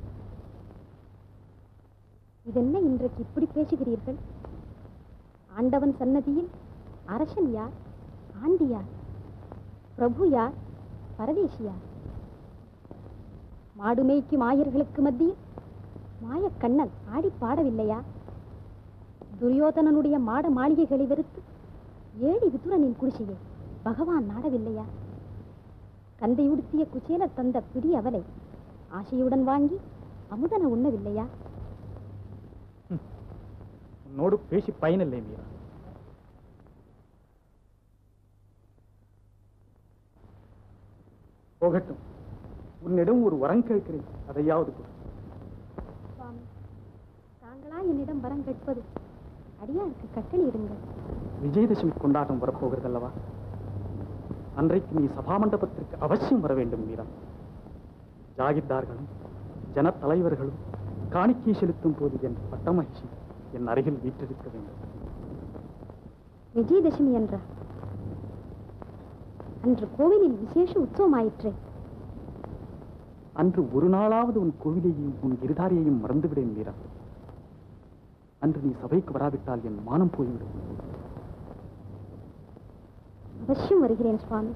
இதென்ன இன்றைக்கு இப்படி பேசுகிறீர்கள்? ஆண்டவன் சன்னதியில் அரசன் யார், ஆண்டி யார், பிரபு யார், பரதேசி யார்? மாடுமேய்க்கு மாயர்களுக்கு மத்தியில் மாயக்கண்ணன் ஆடி பாடவில்லையா? துரியோதனனுடைய மாட மாளிகைகளை வெறுத்து ஏழி விதுரனின் குடிசையை பகவான் நாடவில்லையா? கந்தை உடுத்திய குச்சேலர் தந்த பிடி அவலை ஆசையுடன் வாங்கி அமுதன உண்ணவில்லையா? உன்னோடு பேசி பயனில்லை மீரா. போகட்டும், உன்னிடம் ஒரு வரம் கேட்கிறேன், அதையாவது கொடு. சுவாமி, தாங்களா என்னிடம் வரம் கேட்பது? அடியாருக்கு கட்டளையிடுங்கள். விஜயதசமி கொண்டாட்டம் வரப்போகிறது அல்லவா? அன்றைக்கு நீ சபா மண்டபத்திற்கு அவசியம் வர வேண்டும் மீரா. ஜாகிர்தார்களும் ஜன தலைவர்களும் காணிக்கை செலுத்தும் போது என் பட்டமகிழ்ச்சி என் அருகில் வீற்றிருக்க வேண்டும். விஜயதசமி என்றா? அன்று கோவிலில் விசேஷ உற்சவமாயிற்றே. அன்று ஒரு நாளாவது உன் கோவிலையும் உன் இருதாரியையும் மறந்துவிடேன் மீரா. அன்று நீ சபைக்கு வராவிட்டால் என் மானம் போய்விடும். அவசியம் வருகிறேன் சுவாமி.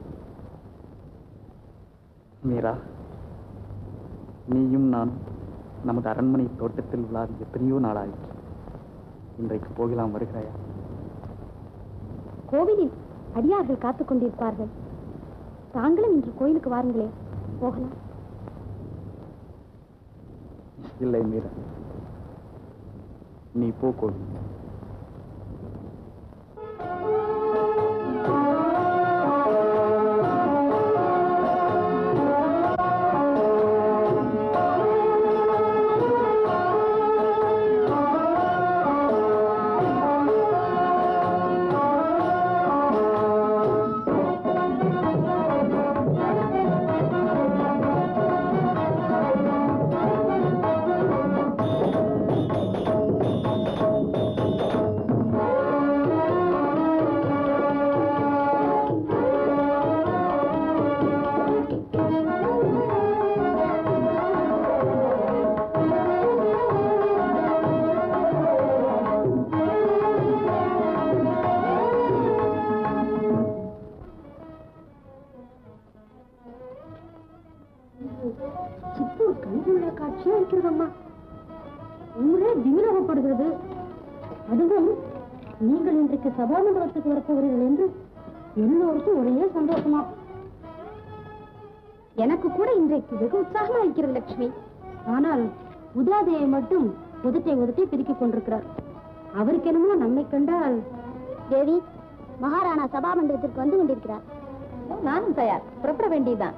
மீரா, நீயும் நானும் நமது அரண்மனை தோட்டத்தில் விழாவி எத்தனையோ நாளாயிற்று. இன்றைக்கு போகலாம், வருகிறாயா? கோவிலில் அடியார்கள் காத்துக் கொண்டிருப்பார்கள். தாங்களும் இன்று கோயிலுக்கு வாருங்களே, போகலாம். இல்லை மீரா, நீ போ கோவில். அதுவும் நீங்கள் இன்றைக்கு சபாமண்டபத்துக்கு வரப்போகிறீர்கள் என்று எல்லோருக்கும் ஒரே சந்தோஷமா. எனக்கு கூட இன்றைக்கு வெகு உற்சாகமா இருக்கிறது லட்சுமி. ஆனால் உதாதேவி மட்டும் உதட்டை பிரிக்கிக் கொண்டிருக்கிறார். அவருக்கு என்னமோ நம்மை கண்டால். தேவி, மகாராணா சபாமண்டபத்திற்கு வந்து கொண்டிருக்கிறார். நானும் தயார், புறப்பட வேண்டியதுதான்.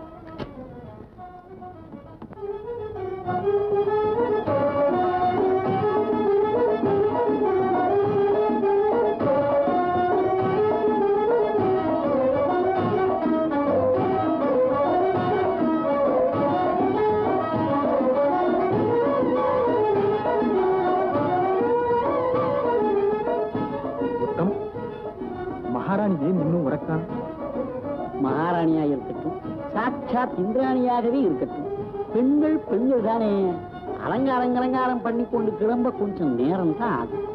இருக்கட்டும், சாட்சாத் இந்திராணியாகவே இருக்கட்டும், பெண்கள் பெண்கள் தானே, அலங்காரம் பண்ணி கொண்டு கிளம்ப கொஞ்சம் நேரம் தான் ஆகும்.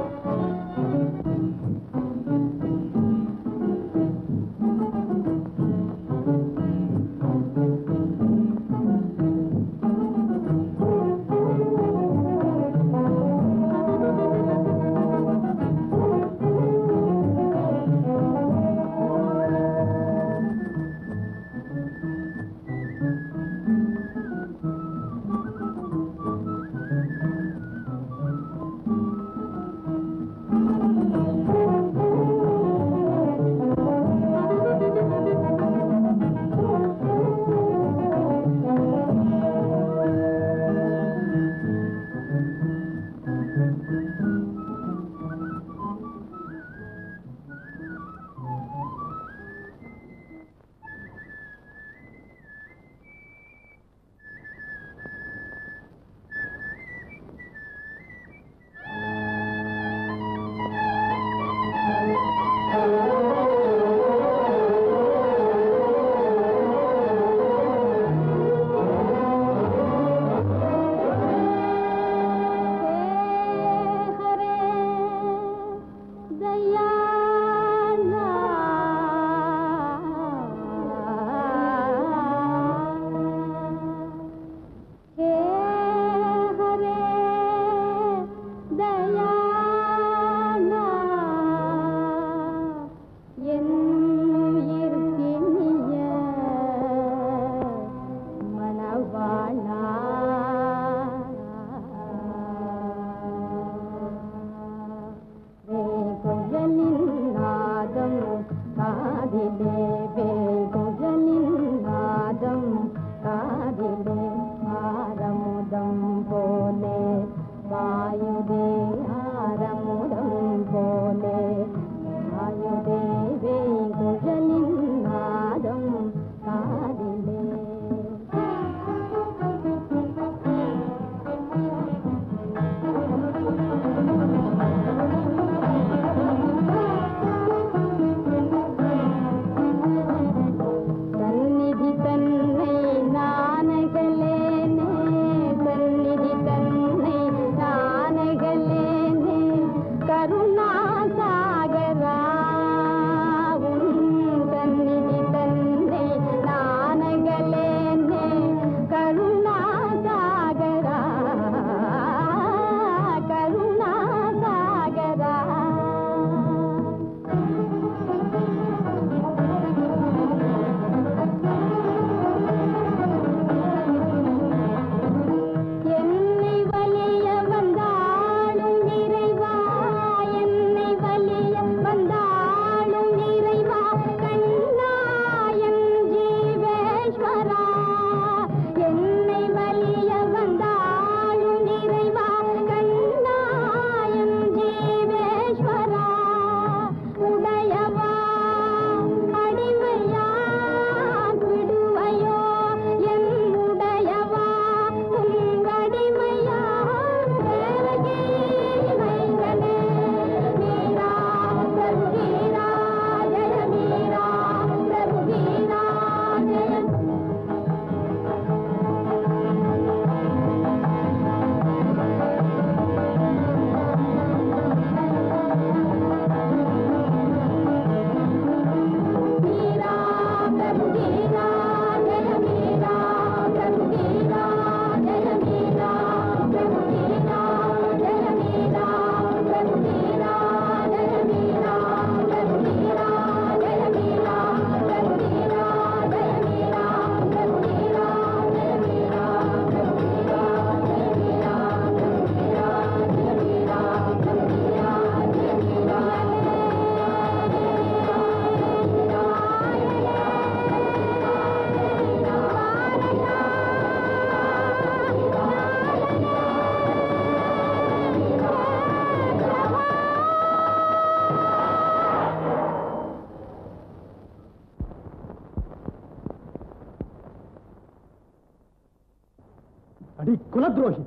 அடி குலத்ரோகி,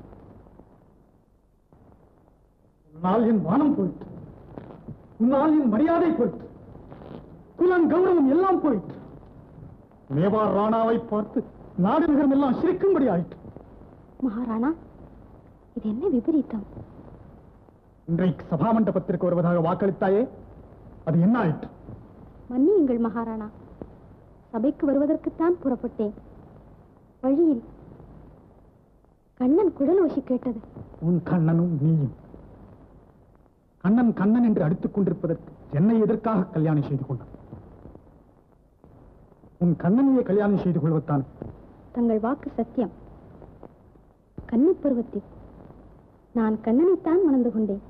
உன்னால் என் மானம் போயிற்று, உன்னால் என் மரியாதை போயிற்று, குலம் கௌரவம் எல்லாம் போயிற்று. மேவார் ராணாவை பார்த்து நாடு நகரம் எல்லாம் சிரிக்கும்படி ஆயிற்று. மகாராணா, இது என்ன விபரீதம்? இன்றைக்கு சபா மண்டபத்திற்கு வருவதாக வாக்களித்தாயே, அது என்ன ஆயிற்று? மன்னியுங்கள் மகாராணா, சபைக்கு வருவதற்குத்தான் புறப்பட்டேன். வழியில் கண்ணன் குழல் ஓசி கேட்டது. உன் கண்ணனும் நீயும் கண்ணன் கண்ணன் என்று அடித்துக் கொண்டிருப்பதற்கு என்னை எதற்காக கல்யாணம் செய்து கொண்டான்? உன் கண்ணனையே கல்யாணம் செய்து கொள்வத்தான். தங்கள் வாக்கு சத்தியம். கன்னி பருவத்தில் நான் கண்ணனைத்தான் மணந்து கொண்டேன்.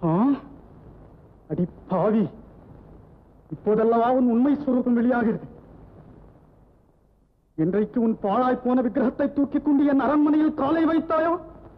அடி பாவி, இப்போதெல்லாம் உன் உண்மை சுரூபம் வெளியாகிறது. இன்றைக்கு உன் பாழாய் போன விக்கிரகத்தை தூக்கிக் கொண்டு என் அரண்மனையில் காலை வைத்தாயோ?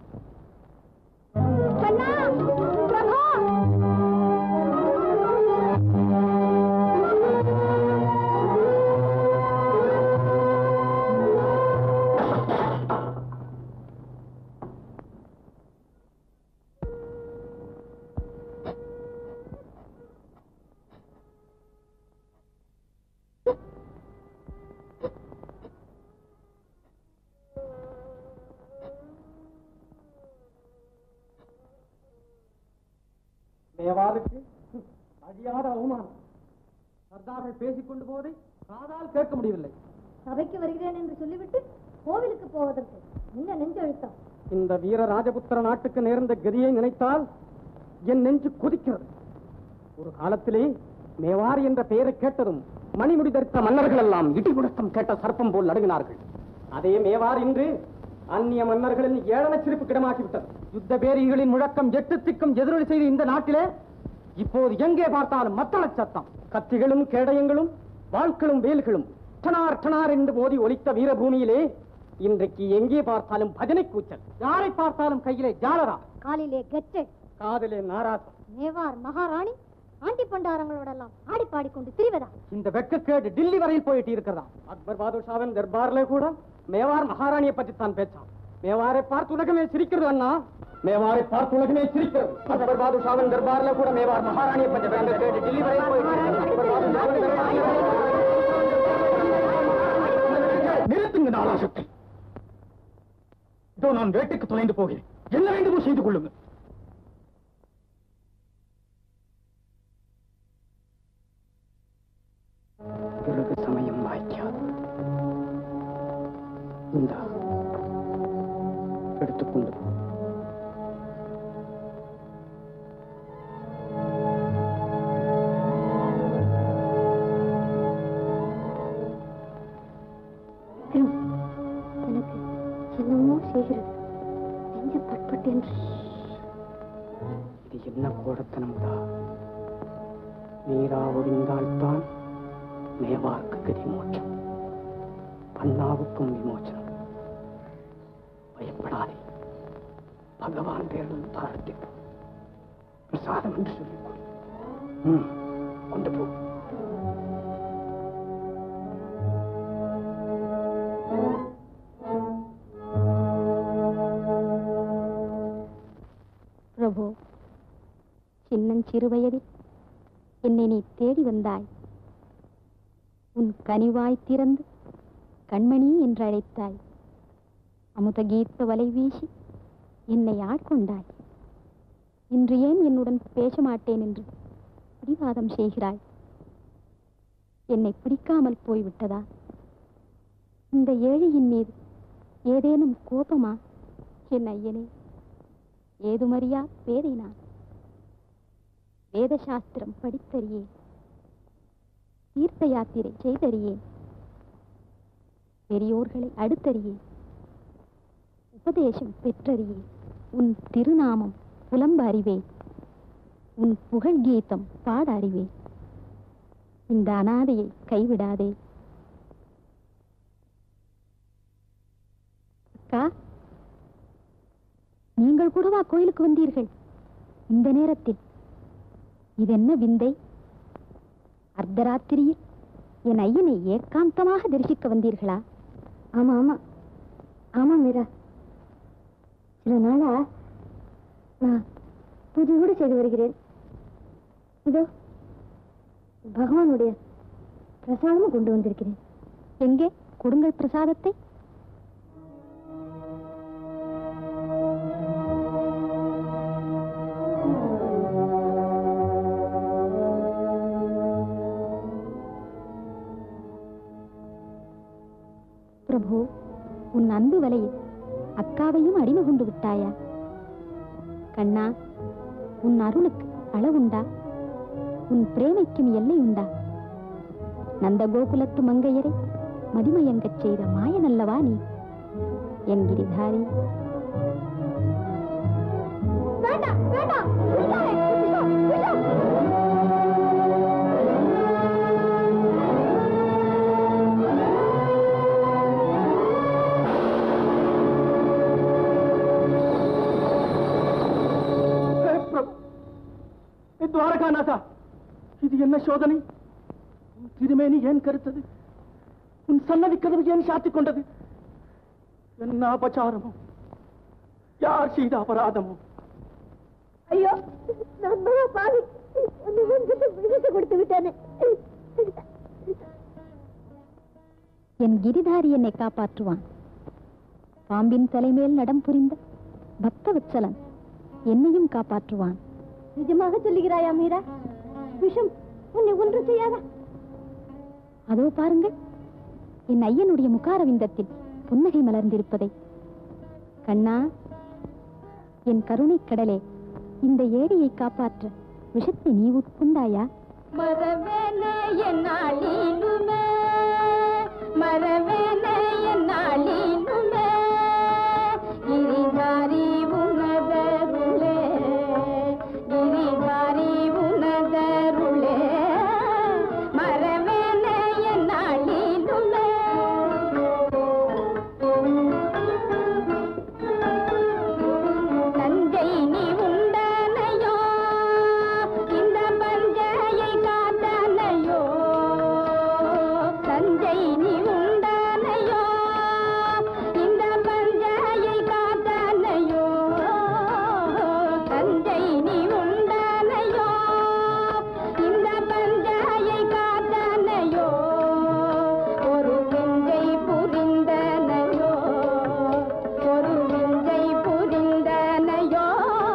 மேவாருக்கு அழியாத அவமானம். சர்தார்கள் பேசிக் கொண்டு போவதை காதால் கேட்க முடியவில்லை. சபைக்கு வருகிறேன் என்று சொல்லிவிட்டு கோவிலுக்கு போவதற்கு என்ன நெஞ்சு அழுத்தம்? இந்த வீர ராஜபுத்திர நாட்டுக்கு நேர்ந்த கதியை நினைத்தால் என் நெஞ்சு கொதிக்கிறது. ஒரு காலத்திலே மேவார் என்ற பெயரை கேட்டதும் மணிமுடி தரித்த மன்னர்கள் எல்லாம் இடிமுழக்கம் கேட்ட சர்ப்பம் போல் நடுங்கினார்கள். அதே மேவார் இன்று அந்நிய மன்னர்களின் ஏளன சிரிப்பு கிடமாகிவிட்டது. யுத்த பேரிகளின் முழக்கம் எட்டு திக்கும் எதிரொலி செய்த இந்த நாட்டிலே இப்போது எங்கே பார்த்தாலும் மத்தள சத்தம். கத்திகளும் கேடயங்களும் வாழ்க்களும் வேல்களும் டனார் டனார் என்று மோதி ஒலித்த வீரபூமியிலே இன்றைக்கு எங்கே பார்த்தாலும் பஜனை கூச்சல். யாரை பார்த்தாலும் கையிலே ஜாலரா, காலிலே கெட்டு, காதிலே நாராசம். மேவார் மகாராணி ஆண்டி பண்டாரங்களோடெல்லாம் ஆடி பாடிக்கொண்டு திரிவதா? இந்த வெட்கக்கேடு டில்லி வரையில் போயிட்டு இருக்கிறதா? அக்பர் பாதுஷாவின் தர்பார்ல கூட மேவார் மகாராணியை பற்றி தான் பேச்சான். மேவாரை பார்த்து உலகமே சிரிக்கிறது அண்ணா, மேவாரை பார்த்து உலகமே சிரிக்கிறது. அக்பர் பாதுஷாவின் தர்பார்ல கூட மேவார் மகாராணியை பற்றி வெட்கக்கேடு டில்லி வரையில் போயிட்டு. நிறுத்துங்க நாளாசத்தை. இதோ நான் வேட்டைக்கு தொலைந்து போகிறேன். என்ன வேண்டுமோ செய்து கொள்ளுங்க. பிறகு சமயம் வாய்க்காது. இந்த எடுத்துக்கொண்டு எனக்கு என்னமோ செய்கிறது. நெஞ்சு பட்பட்டு என்று. இது என்ன கோடத்தனம்தா? நீரா ஒழிந்தால்தான் மேவார்க்கு கதி மோட்சம், பன்னாவுக்கும் விமோச்சனம். பயப்படாதே, பகவான் பேரில் தாரத்திற்கு பிரசாதம் என்று சொல்லிக் கொண்டு போ. பிரபு, சின்னஞ்சிறு வயதில் என்னை நீ தேடி வந்தாய். உன் கனிவாய் திறந்து கண்மணி என்று அழைத்தாய். அமுத கீத்த வலை வீசி என்னை ஆட்கொண்டாய். இன்று ஏன் என்னுடன் பேச மாட்டேன் என்று பிடிவாதம் செய்கிறாய்? என்னை பிடிக்காமல் போய்விட்டதா? இந்த ஏழையின் மீது ஏதேனும் கோபமா? என் ஐயனே, ஏதுமறியா பேதை நான். வேத சாஸ்திரம் படித்தறியேன், தீர்த்த யாத்திரை செய்தறியேன், பெரியோர்களை அடுத்தறியேன், உபதேசம் பெற்றறியேன். உன் திருநாமம் புலம்ப அறிவேன், உன் புகழ் கீதம் பாட அறிவேன். இந்த அனாதையை கைவிடாதே. அக்கா, நீங்கள் கூடவா கோயிலுக்கு வந்தீர்கள் இந்த நேரத்தில்? இதென்ன விந்தை? அர்த்தராத்திரியில் என் ஐயனை ஏகாந்தமாக தரிசிக்க வந்தீர்களா? ஆமா ஆமா ஆமா மீரா, சில நாளா நான் பூஜை கூட செய்து வருகிறேன். இதோ பகவானுடைய பிரசாதமும் கொண்டு வந்திருக்கிறேன். எங்கே கொடுங்கள் பிரசாதத்தை. பிரபு, உன் அன்பு வலையில் அக்காவையும் அடிமை கொண்டு விட்டாயா? கண்ணா, உன் அருளுக்கு அளவுண்டா? உன் பிரேமைக்கும் எல்லை உண்டா? நந்த கோகுலத்து மங்கையரை மதிமயங்கச் செய்த மாயனல்லவா நீ என் கிரிதாரி? துவாரகாநாதா, இது என்ன சோதனை? திருமேனி ஏன் கருத்தது? உன் சன்னதி கதவு ஏன் சாத்திக் கொண்டது? என்ன அபச்சாரமோ? யார் செய்த அபராதமோ? ஐயோ, நான் பாவி விடுதலை கொடுத்து விட்டேனே. என் கிரிதாரி என்னை காப்பாற்றுவான். பாம்பின் தலைமேல் நடம் புரிந்த பக்தவத்சலன் என்னையும் காப்பாற்றுவான். நிஜமாக சொல்லுகிறாயா மீரா? விஷம் உன்னை ஒன்று செய்யாதா? அதோ பாருங்கள், என் ஐயனுடைய முகாரவிந்தத்தில் புன்னகை மலர்ந்திருப்பதை. கண்ணா, என் கருணை கடலே, இந்த ஏடியை காப்பாற்ற விஷத்தை நீ உட்கொண்டாயா? மரவேனே என்னாலினுமே, மரவேனே என்னாலினுமே, கிரிதாரி உனதருளே, கிரிதாரி உனதருளே, மரவேனே என்னாலினுமே. தஞ்சை நீ உண்டனையோ, இந்த பஞ்சையை காத்தனையோ, தஞ்சை நீ உண்டனையோ, இந்த பஞ்சையை காத்தனையோ, தஞ்சை நீ உண்டனையோ, இந்த பஞ்சையை காத்தனையோ, ஒரு விஞ்சை புரிந்தனையோ, ஒரு விஞ்சை புரிந்தனையோ,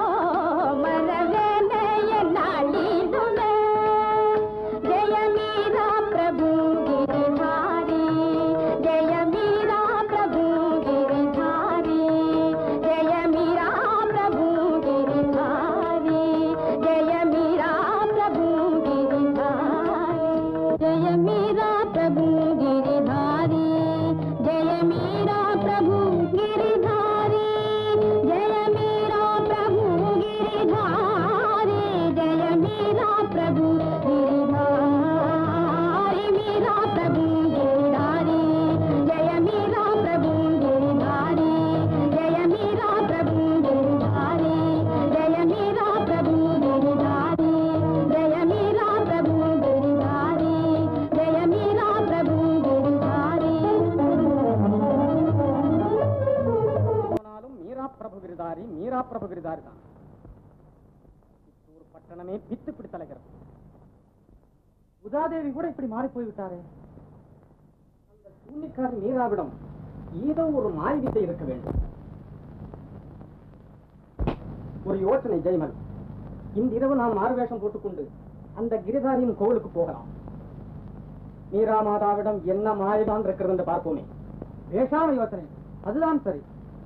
மரவேனே என்னாலினுமே. ஜெய மீரா பிரபு கிரிதாரி, ஜெய மீரா பிரபு கிரிதாரி, ஜெய மீரா பிரபு கிரிதாரி, ஜெய மீரா பிரபு கிரிதாரி, ஜெய மீரா பிரபு கிரிதாரி, ஜெய மீரா பிரபு கிரிதாரி, ஜெய மீரா பிரபு கிரிதாரி, ஜெய மீரா பிரபு கிரிதாரி, மீரா பிரபு கிரிதாரி, ஜெய மீரா பிரபு கிரிதாரி, ஜெய மீரா பிரபு கிரிதாரி, ஜெய மீரா பிரபு கிரிதாரி, ஜெய மீரா பிரபு கிரிதாரி, ஜெய மீரா பிரபு கிரிதாரி. போனாலும் மீரா பிரபு கிரிதாரி, மீரா பிரபு கிரிதாரி தான். சித்தூர் பட்டணமே பித்து பிடித்தலைகிறது. உதாதேவி கூட இப்படி மாறி போய்விட்டாரே. அந்த சூன்னிக்காரி மீராவிடம் ஏதோ ஒரு மாய்வித்தை இருக்க வேண்டும். ஒரு யோசனை ஜெய்மல், இன்றிரவு நாம் மாறுவேஷம் போட்டுக்கொண்டு அந்த கிரிதாரியின் கோவிலுக்கு போகலாம். மீரா மாதாவிடம் என்ன மாயதான் இருக்கிறது என்று பார்ப்போமே. பேசாம யோசனை, அதுதான் சரி.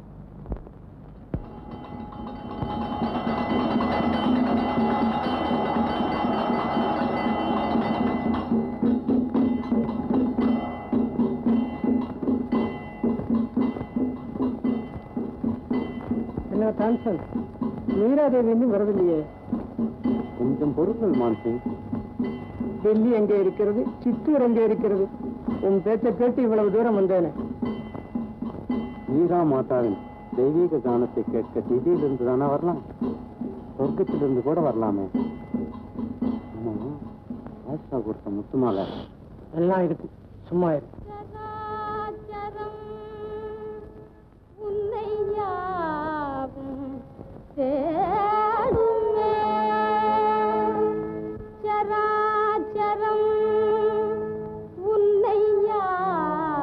என்ன டான்சன், மீராதேவி இன்னும் வரவில்லையே? கொஞ்சம் பொருட்கள் மான்சிங். டெல்லி எங்கே இருக்கிறது, சித்தூர் எங்கே இருக்கிறது? உன் பேச்சை கேட்டு இவ்வளவு தூரம் வந்தேனே. மீரா மாதாவின் தெய்வீக கானத்தை கேட்க திதியிலிருந்து தானே வரலாம், சொர்க்கத்திலிருந்து கூட வரலாமே. ஆமா, ஆஷா கொடுத்த முத்துமாலை எல்லாம் இருக்கு, சும்மா இருக்கு. சராச்சரம் உன்னை யாவும் தேடுமே, சராச்சரம் உன்னை யாவும்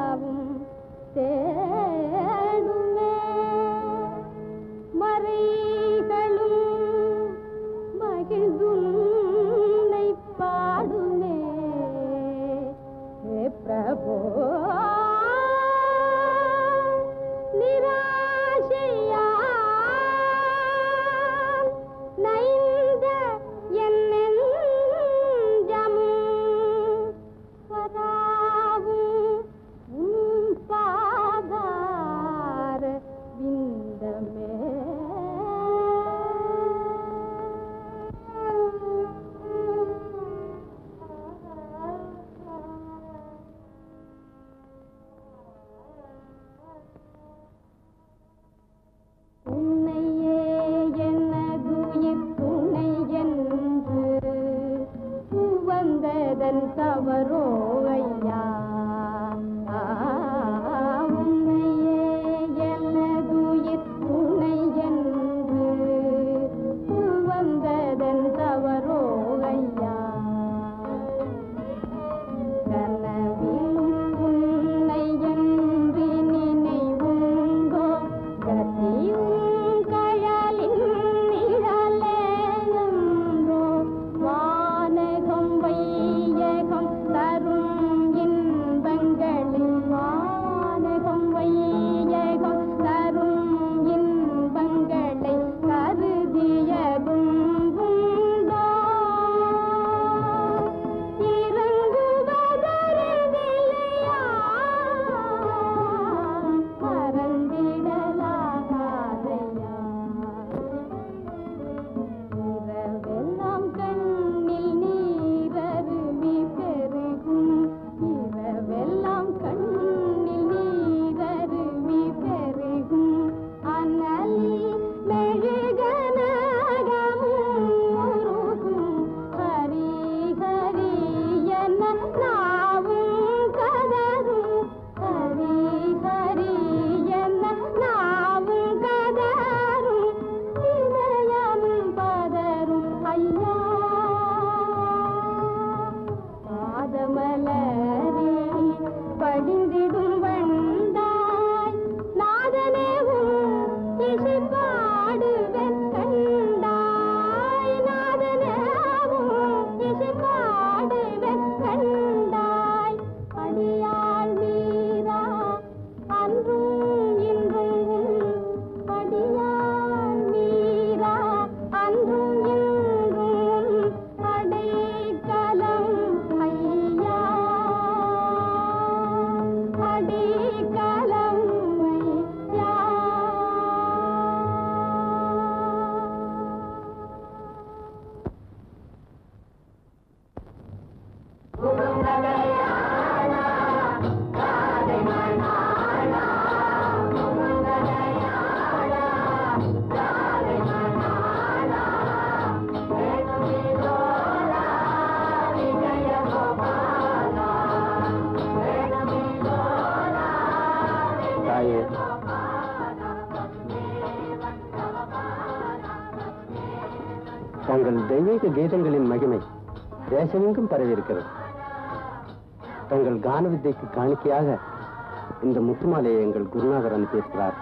தங்கள் தெய்வீக கீதங்களின் மகிமை தேசமெங்கும் பரவியிருக்கிறது. தங்கள் கான வித்தைக்கு காணிக்கையாக இந்த முத்துமாலையை எங்கள் குருநாதர் அனுப்பியிருக்கிறார்.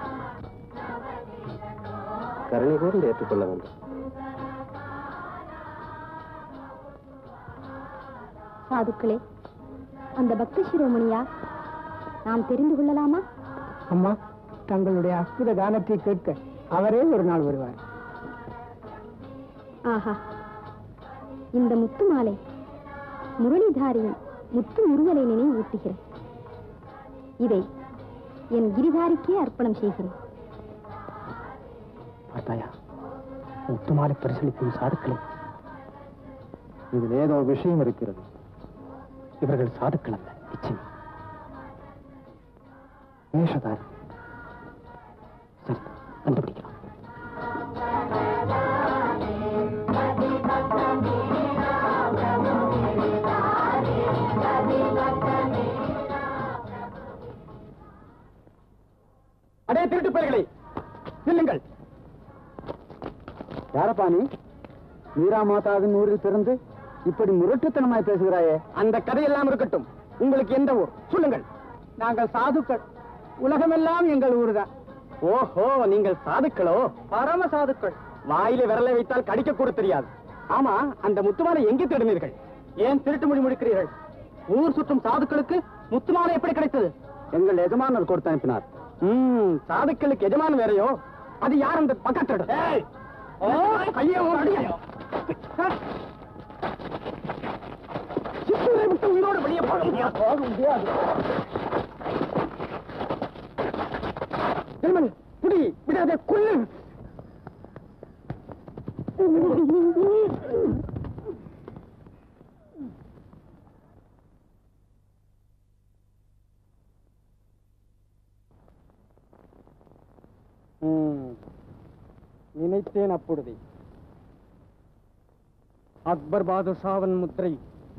கருணை கூர்ந்து ஏற்றுக்கொள்ள வேண்டும். சாதுக்களே, அந்த பக்தி சிரோமணியா நாம் தெரிந்து கொள்ளலாமா? அம்மா, தங்களுடைய அற்புத கானத்தை கேட்க அவரே ஒரு நாள் வருவார். ஆஹா, இந்த முத்து மாலை முரளிதாரியின் முத்து முருகலை நினைவூட்டுகிறேன். இதை என் கிரிதாரிக்கே அர்ப்பணம் செய்கிறேன். பார்த்தாயா, முத்துமாலை பரிசீலிக்கும் சாதுக்களே, இதில் ஏதோ விஷயம் இருக்கிறது. இவர்கள் சாதுக்கள் அல்ல, நிச்சயம் வேஷதாரி. சரி, கண்டுபிடிக்கலாம். அடே திருட்டு பேர்களை நில்லுங்கள். யாரப்பா நீ? மீரா மாதாவின் ஊரில் பிறந்து இப்படி முரட்டுத்தனமாய் பேசுகிறாயே. அந்த கதையெல்லாம் இருக்கட்டும். உங்களுக்கு எந்த ஊர் சொல்லுங்கள். நாங்கள் சாதுக்கள். உலகமெல்லாம் எங்கள் ஊருதான். ஓஹோ, நீங்கள் சாதுக்களோ? பரம சாதுக்கள். வாயில விரலை வைத்தால் கடிக்க கூட தெரியாது. ஆமா, அந்த முத்துமாலை எங்கே தேடினீர்கள்? ஏன் திருட்டு மொழி முடிக்கிறீர்கள்? ஊர் சுற்றும் சாதுக்களுக்கு முத்துமாலை எப்படி கிடைத்தது? எங்கள் எஜமானர் கொடுத்து அனுப்பினார். சாதுக்களுக்கு எஜமான் வேறையோ? அது யார் அந்த பக்கத்து? கையோ அடியோ சித்தூரை விட்டு உயிரோடு வெளியே போக முடியாது. புடி விடாத, கொல்லு. நினைத்தேன் அப்பொழுதே. அக்பர் பாதுஷாவின் முத்திரை.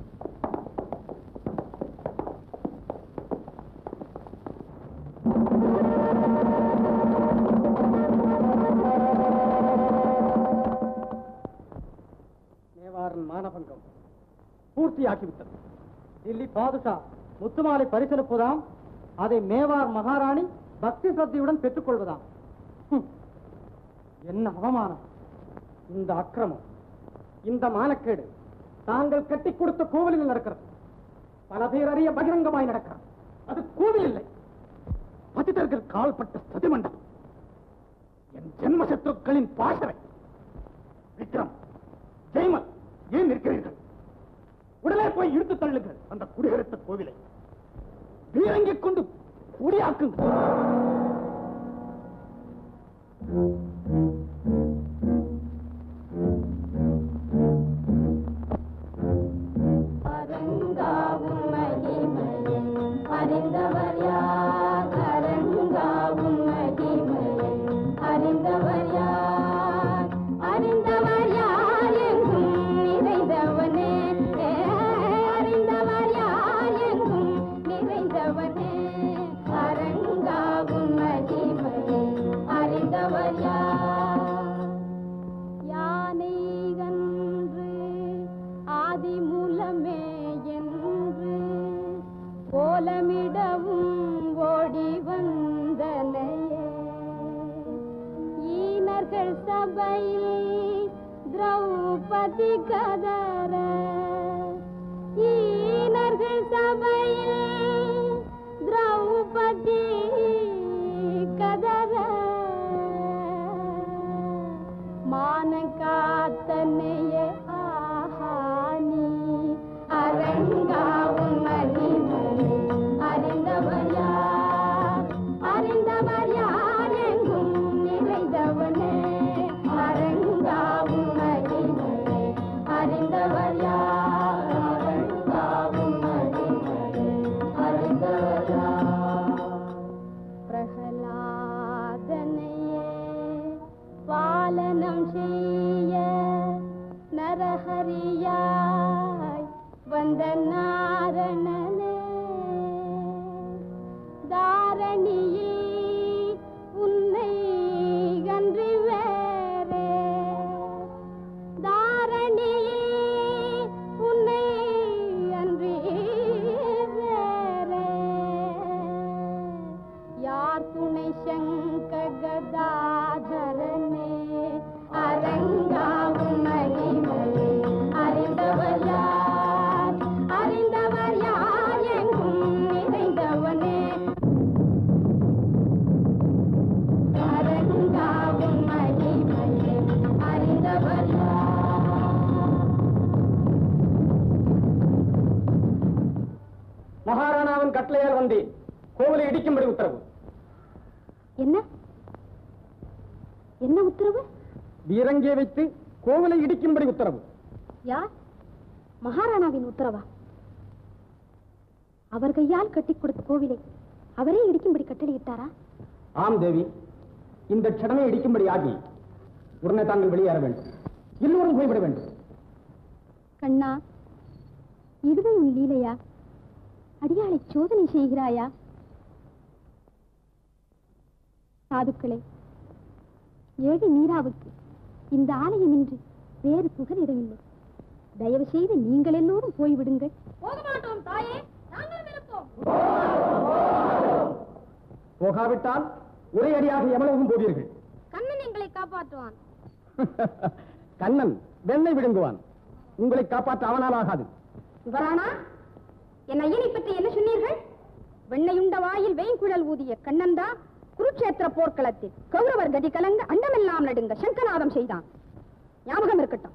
மேவாரின் மானபங்கம் பூர்த்தியாக்கிவிட்டது. டில்லி பாதுஷா முத்துமாலை பரிசளிப்பதாம். அதை மேவார் மகாராணி பக்தி சக்தியுடன் பெற்றுக் கொள்வதாம். என்ன அவமானம்! இந்த அக்கிரமம், இந்த மானக்கேடு தாங்கள் கட்டி கொடுத்த கோவிலில் நடக்கிறது. பல பேர் அறிய பகிரங்கமாய் நடக்கிறது. அது கோவில் இல்லை, பதிதர்கள் கால்பட்ட சதிமண்டபம். என் ஜென்ம சத்துருக்களின் பாசறை. விக்ரம், ஜெய்மல், ஏன் நிற்கிறீர்கள்? உடனே போய் இழுத்து தள்ளுங்கள் அந்த குடியெடுத்த கோவிலை. பீரங்கிக் கொண்டு குடியாக்குங்கள். தார வந்தேன். கோவிலை இடிக்கும்படி உத்தரவு. என்ன என்ன உத்தரவு? வீரங்கே வைத்து கோவிலை இடிக்கும்படி உத்தரவு. யார்? மகாராணாவின் உத்தரவா? அவர் கையால் கட்டி கொடுத்த கோவிலை அவரே இடிக்கும்படி கட்டளையிட்டாரா? ஆம் தேவி, இந்த க்ஷணமே இடிக்கும்படி ஆகி உடனே தாங்கள் வெளியேற வேண்டும். எல்லோரும் போய்விட வேண்டும். கண்ணா, இதுவும் உன் லீலையா? அடியாளை சோதனை செய்கிறாயா? சாதுக்களே, ஏழை மீராவுக்கு இந்த ஆலயமின்றி வேறு புகலிடமில்லை. தயவு செய்து நீங்கள் எல்லோரும் போய்விடுங்கள். போக மாட்டோம் தாயே, நாங்களும் இருப்போம். போகாவிட்டால் ஒரே அடியாக எவ்வளவும் போவீர்கள். கண்ணன் எங்களை காப்பாற்றுவான். கண்ணன் வெண்ணை விழுங்குவான். உங்களை காப்பாற்ற அவனால் ஆகாது. யுவராணா, என் ஐயனை பற்றி என்ன சொன்னீர்கள்? வெண்ணையுண்ட வாயில் வெய்குழல் ஊதிய கண்ணன் தான் குருட்சேத்திர போர்க்களத்தில் கௌரவர் கதி கலங்க அண்டமெல்லாம் நடுங்க சங்கநாதம் செய்தான். ஞாபகம் இருக்கட்டும்.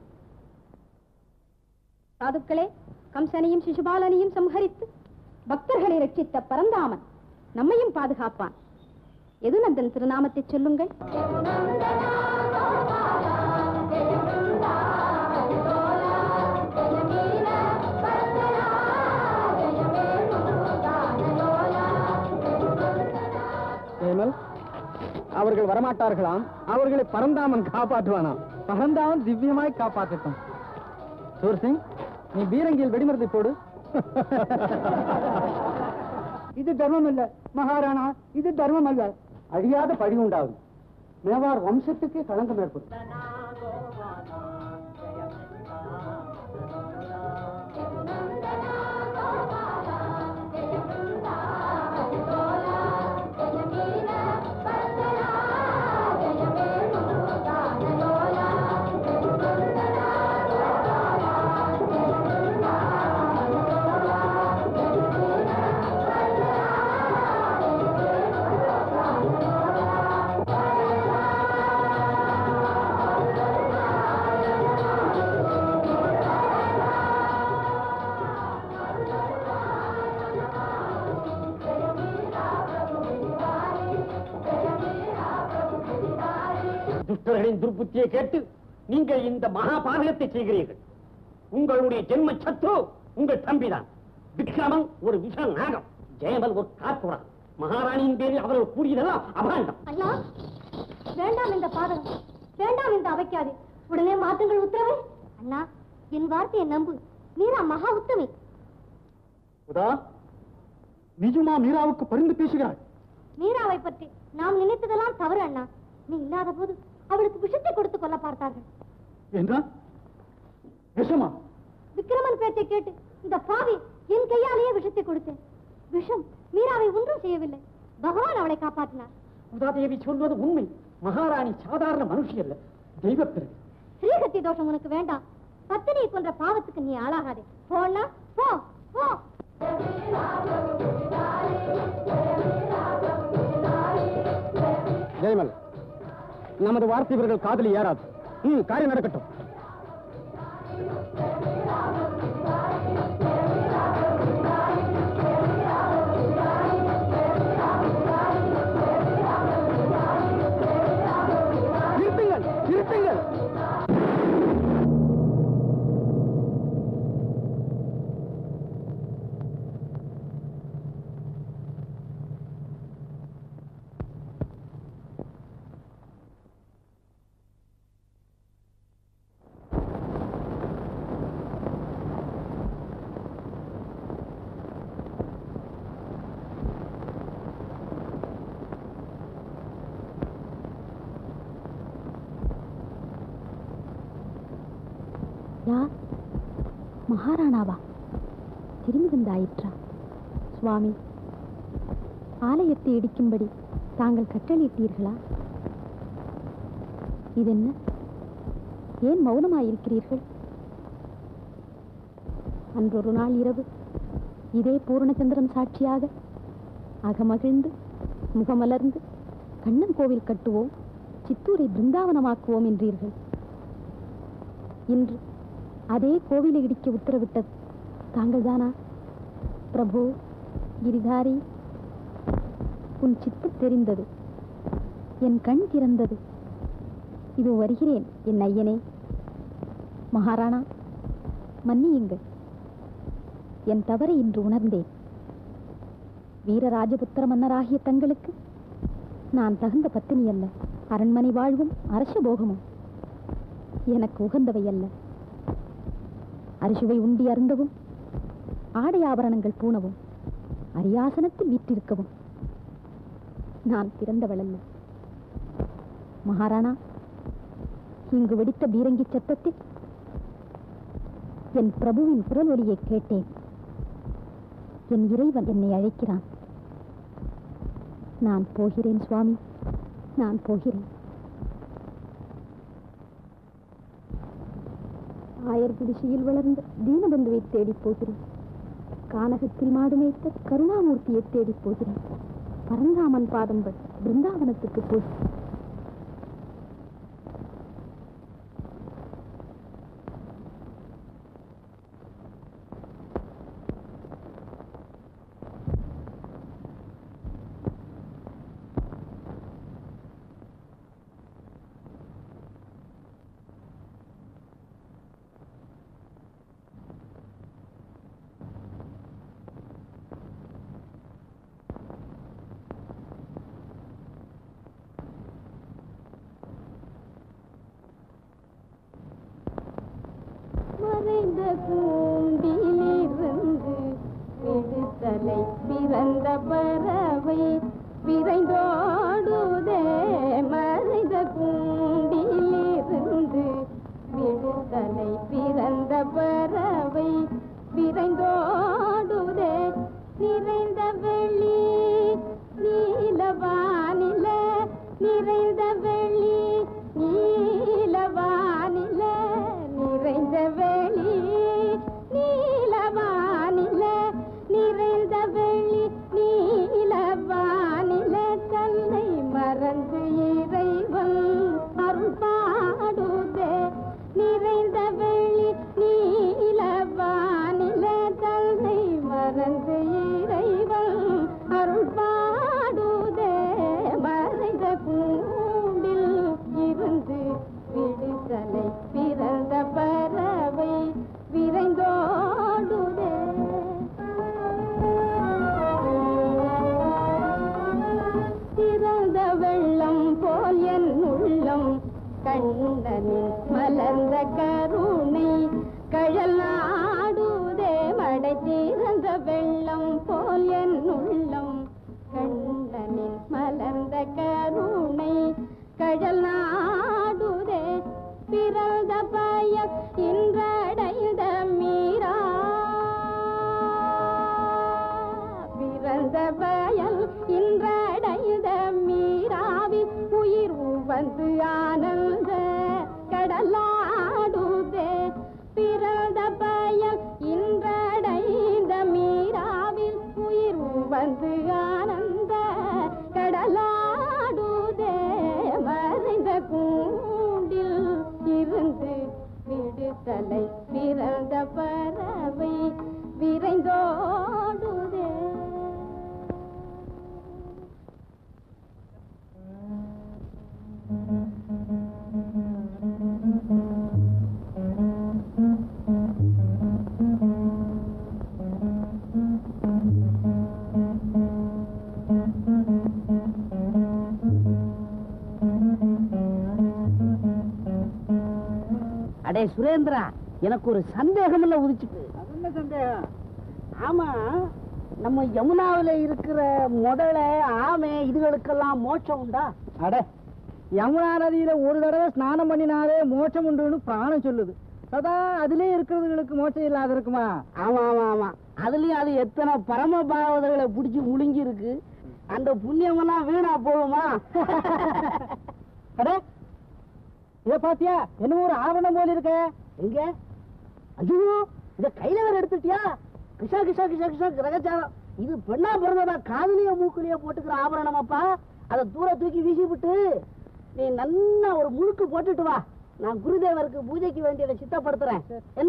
சாதுக்களே, கம்சனையும் சிசுபாலனையும் சம்ஹரித்து பக்தர்களை ரட்சித்த பரந்தாமன் நம்மையும் பாதுகாப்பான். எதுநந்தன் திருநாமத்தை சொல்லுங்கள். அவர்கள் வரமாட்டார்களாம். அவர்களை பரந்தாமன் காப்பாற்றுவானாம். பரந்தாமன் திவ்யமாய் காப்பாற்றட்டும். சூர்சிங், நீ பீரங்கியில் வெடிமருந்தை போடு. இது தர்மம் இல்ல மகாராணா, இது தர்மம் அல்ல. அழியாத பழி உண்டாகும். மேவார் வம்சத்துக்கே களங்கம் ஏற்படும். துஷ்டர்களின் துர்புத்தியை கேட்டு நீங்கள் இந்த மகாபாதகத்தை செய்கிறீர்கள். உங்களுடைய ஜென்ம சத்ரு உங்கள் தம்பிதான். விக்ரமன் ஒரு விஷ நாகம், ஜெயமல் ஒரு காத்துடன். மகாராணியின் பேரில் அவர்கள் கூறியதெல்லாம் அபாண்டம். ஐயா, வேண்டாம் இந்த பாதகம், வேண்டாம் இந்த அவைக்காது. உடனே மாற்றுங்கள் உத்தரவு. அண்ணா, என் வார்த்தையை நம்பு. மீரா மகா உத்தமி. உதா, நிஜமா மீராவுக்கு பரிந்து பேசுகிறாள். மீராவை பற்றி நாம் நினைத்ததெல்லாம் தவறு அண்ணா. நீ இல்லாத போது அவளுக்கு விஷத்தை கொடுத்து கொள்ள பார்த்தார்கள். என்ன விஷமா? விக்ரமன் பேச்சை கேட்டு இந்த பாவி என் கையாலேயே விஷத்தை கொடுத்தேன். விஷம் மீராவை ஒன்றும் செய்யவில்லை. பகவான் அவளை காப்பாற்றினார். உதாதேவி சொல்வது உண்மை. மகாராணி சாதாரண மனுஷி அல்ல, தெய்வப்பிறகு. ஸ்ரீகத்தி தோஷம் உனக்கு வேண்டாம். பத்தினியை கொன்ற பாவத்துக்கு நீ ஆளாகாதே. போனா போ போ. ஜெயமல், நமது வார்த்தை இவர்கள் காதலி ஏறாது. காரியம் நடக்கட்டும். நிறுத்துங்கள், நிறுத்துங்கள். யார்? மகாராணாவா? திரும்பி வந்தாயிற்றா? சுவாமி, ஆலயத்தை இடிக்கும்படி தாங்கள் கட்டளையிட்டீர்களா? இதென்ன? ஏன் மௌனமாயிருக்கிறீர்கள்? அன்றொரு நாள் இரவு இதே பூர்ணச்சந்திரன் சாட்சியாக அகமகிழ்ந்து முகமலர்ந்து கண்ணன் கோவில் கட்டுவோம், சித்தூரை பிருந்தாவனமாக்குவோம் என்றீர்கள். இன்று அதே கோவிலை இடிக்க உத்தரவிட்டது தாங்கள் தானா? பிரபு, கிரிதாரி, உன் சித்து தெரிந்தது, என் கண் திறந்தது. இது வருகிறேன் என் ஐயனே. மகாராணா, மன்னியுங்கள், என் தவறை இன்று உணர்ந்தேன். வீரராஜபுத்திர மன்னராகிய தங்களுக்கு நான் தகுந்த பத்தினி அல்ல. அரண்மனை வாழ்வும் அரச போகமும் எனக்கு உகந்தவை அல்ல. அரிசுவை உண்டி அருந்தவும், ஆடை ஆபரணங்கள் பூணவும், அரியாசனத்தில் வீற்றிருக்கவும் நான் பிறந்தவள் அல்ல. மகாராணா, இங்கு வெடித்த பீரங்கி சத்தத்தில் என் பிரபுவின் குரல் ஒலியை கேட்டேன். என் இறைவன் என்னை அழைக்கிறான். நான் போகிறேன் சுவாமி, நான் போகிறேன். ஆயர் குடிசையில் வளர்ந்த தீனபந்துவை தேடிப் போகிறேன். கானகத்தில் மாடு மேய்த்த கருணாமூர்த்தியை தேடிப் போகிறேன். பரந்தாமன் பாதம்பல் பிருந்தாவனத்துக்கு போகிறேன். மறைந்த கூண்டிலிருந்து விடுதலை பிறந்த பறவை விரைந்தோடுதே. மறைந்த கூண்டிலிருந்து விடுதலை பிறந்த பறவை விரைந்தோடுதே. நிறைந்த வெளி நீலவானில, நிறைந்த வெளி நீலவானில, நிறைந்த வெளி நீலவானில, நிறைந்த வெளி நீலவானில, தன்னை மறந்து இறைவன் அருள் பாடுதே. நிறைந்த வெளி நீலவானில, தன்னை மறந்து இறைவன் அருள் பாடுதே. மறைந்த கூண்டில் இருந்து விடுதலை பிறந்த பறவை விரைந்தோடுதே. திறந்த வெள்ளம் போல் என் உள்ளம் கண்ணனின் மலர்ந்த கருணை கழல் நாடுதே. மடை திறந்த வெள்ளம் போல் என் உள்ளம் கண்ணனின் மலர்ந்த கருணை கழல் நாடுதே. பிறந்த பயன் இன்றடைந்த மீரா, பிறந்த பயன் இன்றடைந்த மீராவில் உயிர் வந்து ஆனந்த கடலாடுதே. பிறந்த பயன் இன்றடைந்த மீராவில் உயிர் வந்து ஆனந்த கடலாடுதே. மறைந்த கூண்டில் இருந்து விடுதலை பிறந்த பறவை விரைந்தோடுதே. அடே சுரேந்திரா, எனக்கு ஒரு சந்தேகம் எல்லாம் உதிச்சுட்டு. என்ன சந்தேகம்? ஆமா, நம்ம யமுனாவில இருக்கிற முதல ஆமை இதுகளுக்கெல்லாம் மோட்சம் உண்டா? அட, யமுனா நதியில ஒரு தடவை ஸ்நானம் பண்ணினாலே மோட்சம் உண்டுன்னு பிராணம் சொல்லுது. சதா அதிலே இருக்கிறவங்களுக்கு மோட்சம் இல்லாத இருக்குமா? ஆமா ஆமா ஆமா, அதுலயும் அது எத்தனை பரம பாவதர்களை பிடிச்சி முழுங்கி இருக்கு. அந்த புண்ணியமெல்லாம் வீணா போகுமா? அட, இத பாத்தியா? என்ன ஒரு ஆவணம் போல இருக்க. எங்க? ஐயோ, இத கையில வேற எடுத்துட்டியா? கிஷா கிஷா கிஷா கிஷா கிரகச்சாரம். இது பெண்ணா பிறந்ததா காதுலயோ மூக்குலயோ போட்டுக்கிற ஆபரணம் அப்பா. அதை தூர தூக்கி வீசி விட்டு நீ நல்லா ஒரு முழுக்கு போட்டுட்டு வா. நான் குருதேவருக்கு பூஜைக்கு வேண்டியதை சித்தப்படுத்துறேன். என்ன?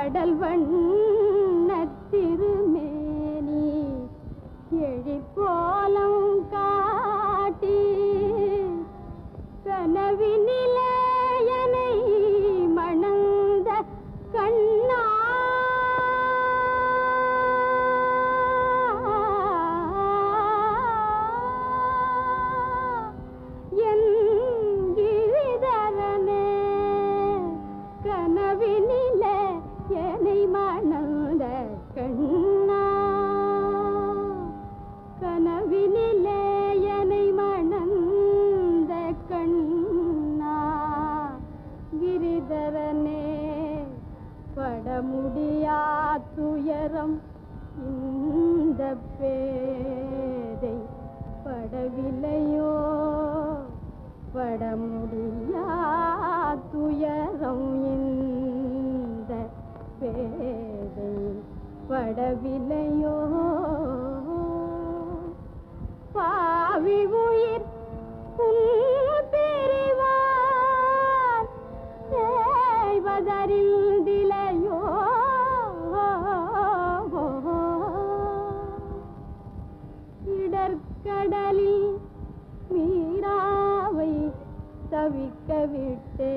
கடல் வண்ண திருமேனி எழிற்கோலம் காட்டி கனவினிலே என்னை மணந்த கண்ணா என் கிரிதரனே கனவினிலே என்னை மணந்த கண்ணா கனவினிலே என்னை மணந்த கண்ணா கிரிதரனே படமுடியா துயரம் இந்த பேதை படவில்லையோ படமுடியா துயரம் இந்த பேதை படவில்லையோ பாவி உயிர் பிரிவார் செய்வதறிந்திலையோ இடர்கடலில் மீராவை தவிக்க விட்டே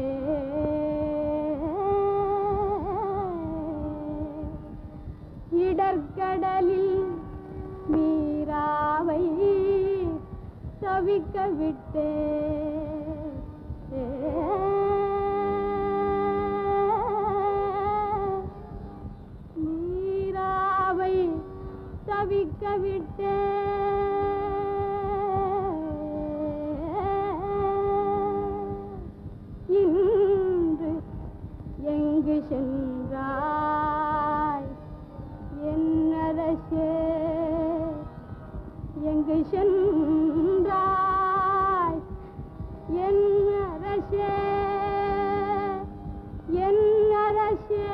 இடர்கடலில் மீராவை தவிக்க விட்டே மீராவை தவிக்க விட்டே இன்று எங்கு சென்றாய் என் அரசே எங்கு சென்றாய் என் அரசே என் அரசே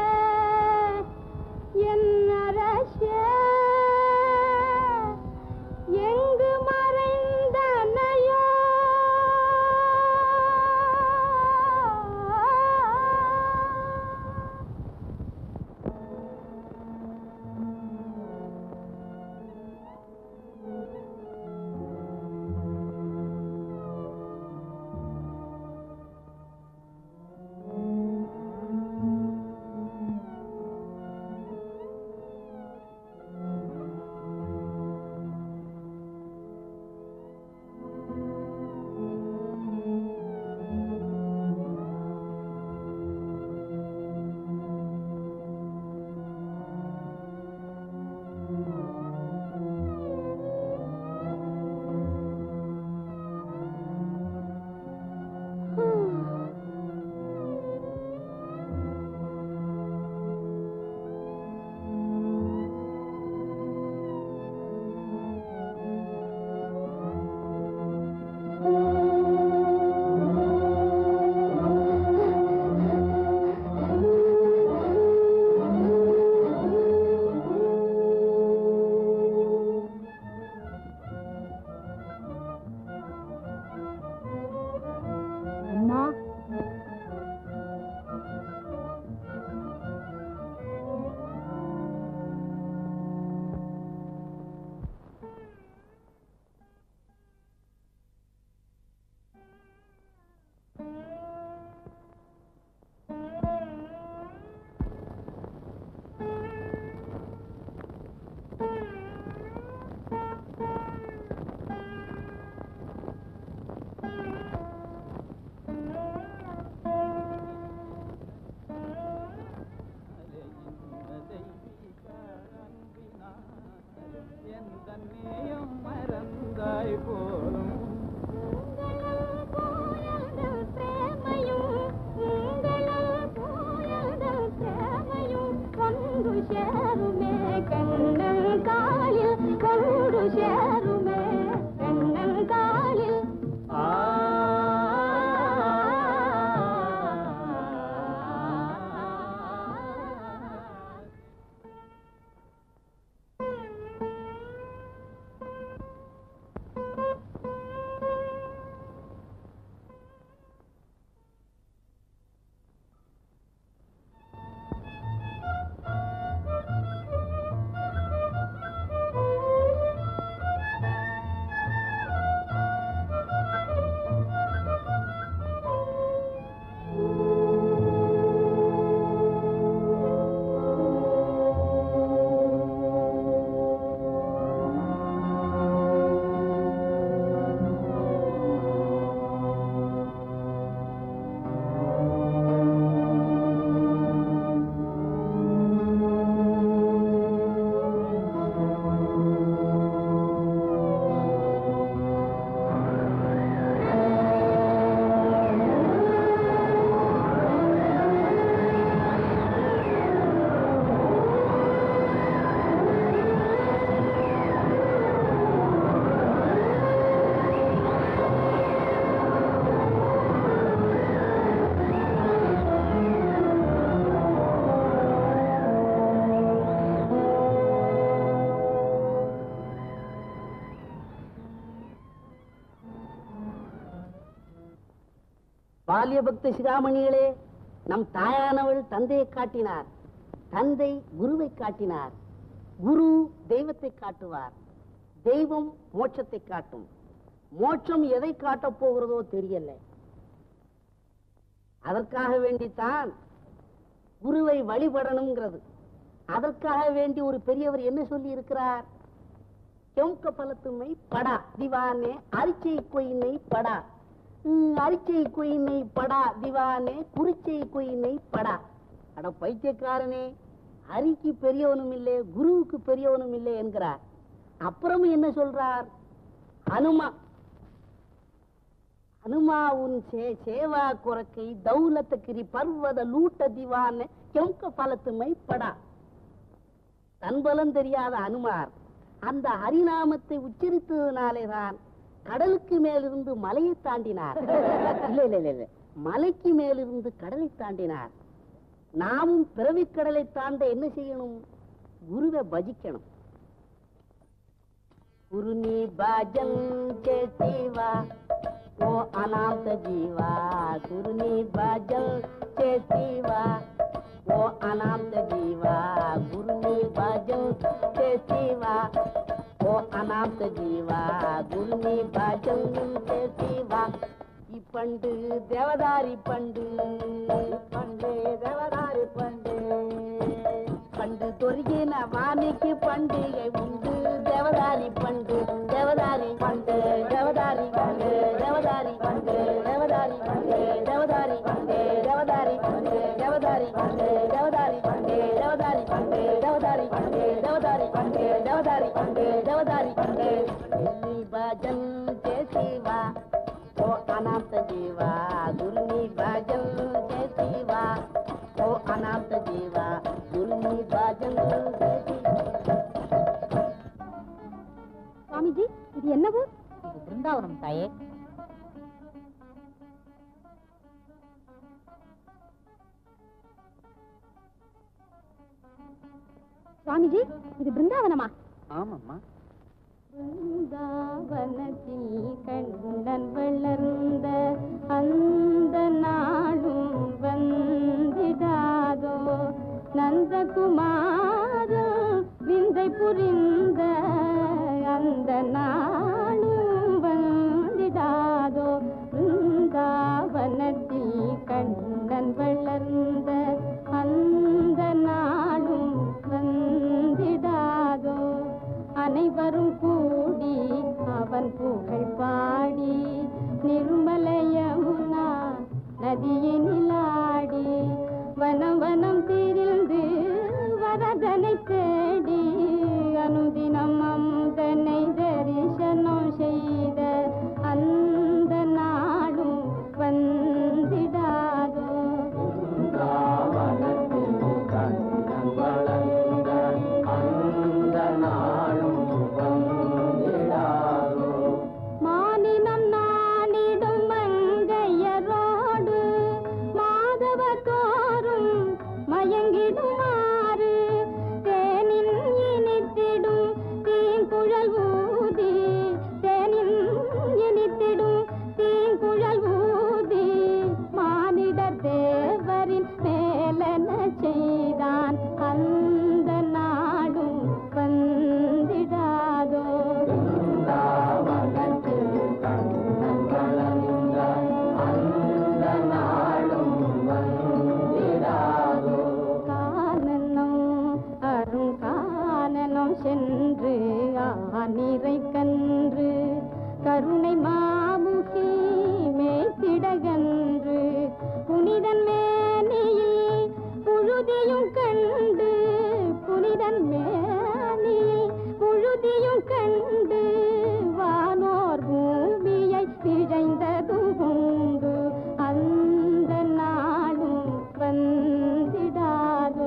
என் அரசே எங்கு மறைந்தனையோ பால்ய பக்த சிகாமணிகளே, நம் தாயானவள் தந்தையை காட்டினார், தந்தை குருவை காட்டினார், குரு தெய்வத்தை காட்டுவார், தெய்வம் மோட்சத்தை காட்டும், மோட்சம் எதை காட்டப் போகிறதோ தெரியல. அதற்காக வேண்டித்தான் குருவை வழிபடணுங்கிறது. அதற்காக வேண்டி ஒரு பெரியவர் என்ன சொல்லி இருக்கிறார்? क्योंक पलत में पड़ा दीवाने अरिचे कोई नहीं पड़ा, अरिचे कोई नहीं पड़ा दीवाने कुरिचे कोई नहीं पड़ा. அட பைத்தியக்காரனே, அரிக்கு பெரியவனும் இல்லை, குருவுக்கு பெரியவனும் இல்லை என்கிறார். அப்புறம் என்ன சொல்றார்? அனுமா அனுமா உன் சேவா குறக்கை தௌலத்தகிரி பர்வத லூட்ட திவான क्योंक पलत में पड़ा. தன்பலம் தெரியாத அனுமார் அந்த ஹரிநாமத்தை உச்சரித்ததுனாலேதான் கடலுக்கு மேலிருந்து மலையை தாண்டினார். இல்ல மலைக்கு மேலிருந்து கடலை தாண்டினார். நாமும் பிறவிக்கடலை தாண்ட என்ன செய்யணும்? குருவை பஜிக்கணும். குருநீ பஜன் சேத்திவா ஓ அநாத ஜீவா, குருநீ பஜன் சேத்திவா ओ अनाथ जीवा, गुरुनी भजन के सिवा ओ अनाथ जीवा, गुरुनी भजन के सिवा. पंड देवदारी पंड देवदारी पंड तोरिगिन वानिक्कु पंडिगै उंडु. देवदारी पंड देवदारी पंड देवदारी पंड देवदारी पंड देवदारी पंड देवदारी पंड देवदारी पंड देवदारी पंड देवदारी पंड देवदारी पंड देवदारी पंड देवदारी पंड देवदारी पंड देवदारी पंड भजन के सिवा ओ अनाथ जीवा, गुरुनी भजन के सिवा ओ अनाथ जीवा, गुरुनी भजन के सिवा. சுவாமிஜி, இது என்னவோ? இது பிருந்தாவனம் தாயே. சுவாமிஜி, இது பிருந்தாவனமா? ஆமாம்மா. பிருந்தாவனத்தில் கண்ணன் வளர்ந்த அந்த நாளும் வந்திடாதோ, நந்தகுமாரன் விந்தை புரிந்த அந்த நாளும் வந்திடாதோ. பிருந்தாவனத்தில் கண்ணன் வளர்ந்த அந்த நாளும் வந்திடாதோ. அனைவரும் கூடி அவன் புகழ் பாடி நிர்மல யமுனா நதியினிலாடி வனம் வனம் திரிந்து வரதனை தேடி அனுதினம் அமுதனை தரிசனம் செய்த அந்த நாளும் வந்திடாதோ. மானினம் நாடிடும் மங்கையரோடு மாதவ தோறும் மயங்கிடுமாறு தேனின் இனித்திடும் தீங்குழல் ஊதி, தேனின் இனித்திடும் தீங்குழல் ஊதி மானிடர் தேவரின் மேலன செய்தான் அந்த நாடும் வந்திடாதோ. கானனம் அருங்கானனம் சென்று ஆனிரை கன்று கருணை மாமுகி மேய்த்திடகன்று புனிதன் மேனியில் புழுதியும் கண்டு, புனிதன் மேனியில் புழுதியும் கண்டு வானோர் பூமியை பிழைந்ததும் உண்டு அந்த நாளும் வந்திடாதோ.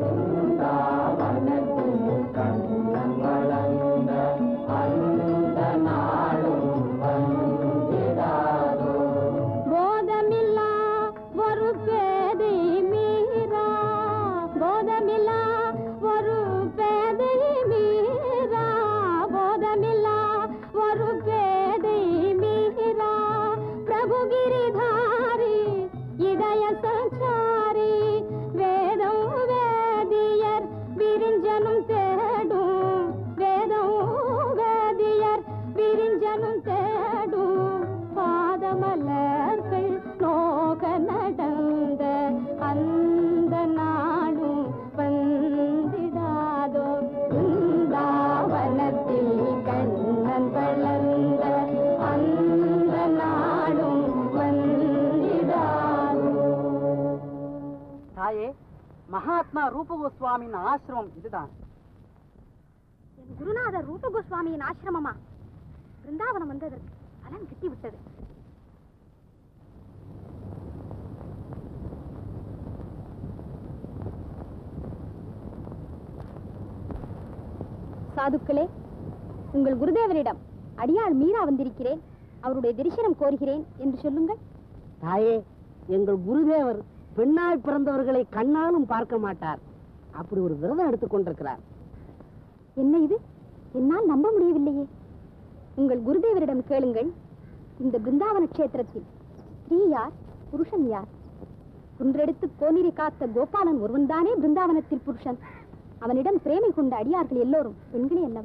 போதமில்லா ஒரு பேதை மீரா, போதமில்லா ஒரு தாயே, மகாத்மா ரூப கோஸ்வாமியின் ஆசிரமம் இதுதான். என் குருநாதர் ரூப கோஸ்வாமியின் ஆசிரமமா? பிருந்தாவனம் வந்ததற்கு பலன் கிட்டிவிட்டது. சாதுக்களே, உங்கள் குருதேவரிடம் அடியாள் மீரா வந்திருக்கிறேன், அவருடைய தரிசனம் கோருகிறேன் என்று சொல்லுங்கள். தாயே, எங்கள் குருதேவர் பெண்ணாய் பிறந்தவர்களை கண்ணாலும் பார்க்க மாட்டார். அப்படி ஒரு விரதம் எடுத்துக் கொண்டிருக்கிறார். என்ன இது? என்னால் நம்ப முடியவில்லையே. உங்கள் குருதேவரிடம் கேளுங்கள், இந்த பிருந்தாவன கஷேத்திரத்தில் ஸ்திரீ யார், புருஷன் யார்? குன்றெடுத்து கோனிரி காத்த கோபாலன் ஒருவன்தானே பிருந்தாவனத்தில் புருஷன். அவனிடம் பிரேமை கொண்ட அடியார்கள் எல்லோரும் பெண்களே அல்லவா?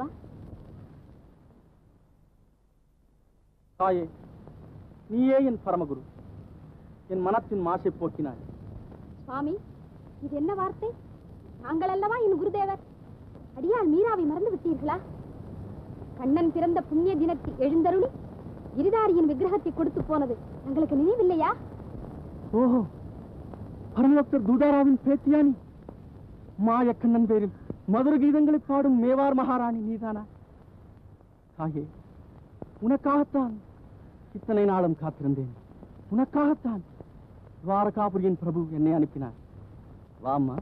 தாயே, நீயே என் பரமகுரு, என் மனத்தின் மாசை போக்கினாய். சுவாமி, இது என்ன வார்த்தை? நாங்கள் அல்லவா என் குருதேவர். அடியாள் மீராவை மறந்து விட்டீர்களா? கண்ணன் பிறந்த புண்ணிய தினத்தில் எழுந்தருளி கிரிதாரியின் விக்கிரகத்தை கொடுத்து போனது எங்களுக்கு நினைவில்லையா? ஓஹோ, பரமபக்தர் தூதாராவின் பேத்தியானி? மாயக்கண்ணன் பேரில் மதுர கீதங்களை பாடும் மேவார் மகாராணி நீதானா? தாயே, உனக்காகத்தான் இத்தனை நாளும் காத்திருந்தேன். உனக்காகத்தான் துவாரகாபுரியின் பிரபு என்னை அனுப்பினார். வாம்மா.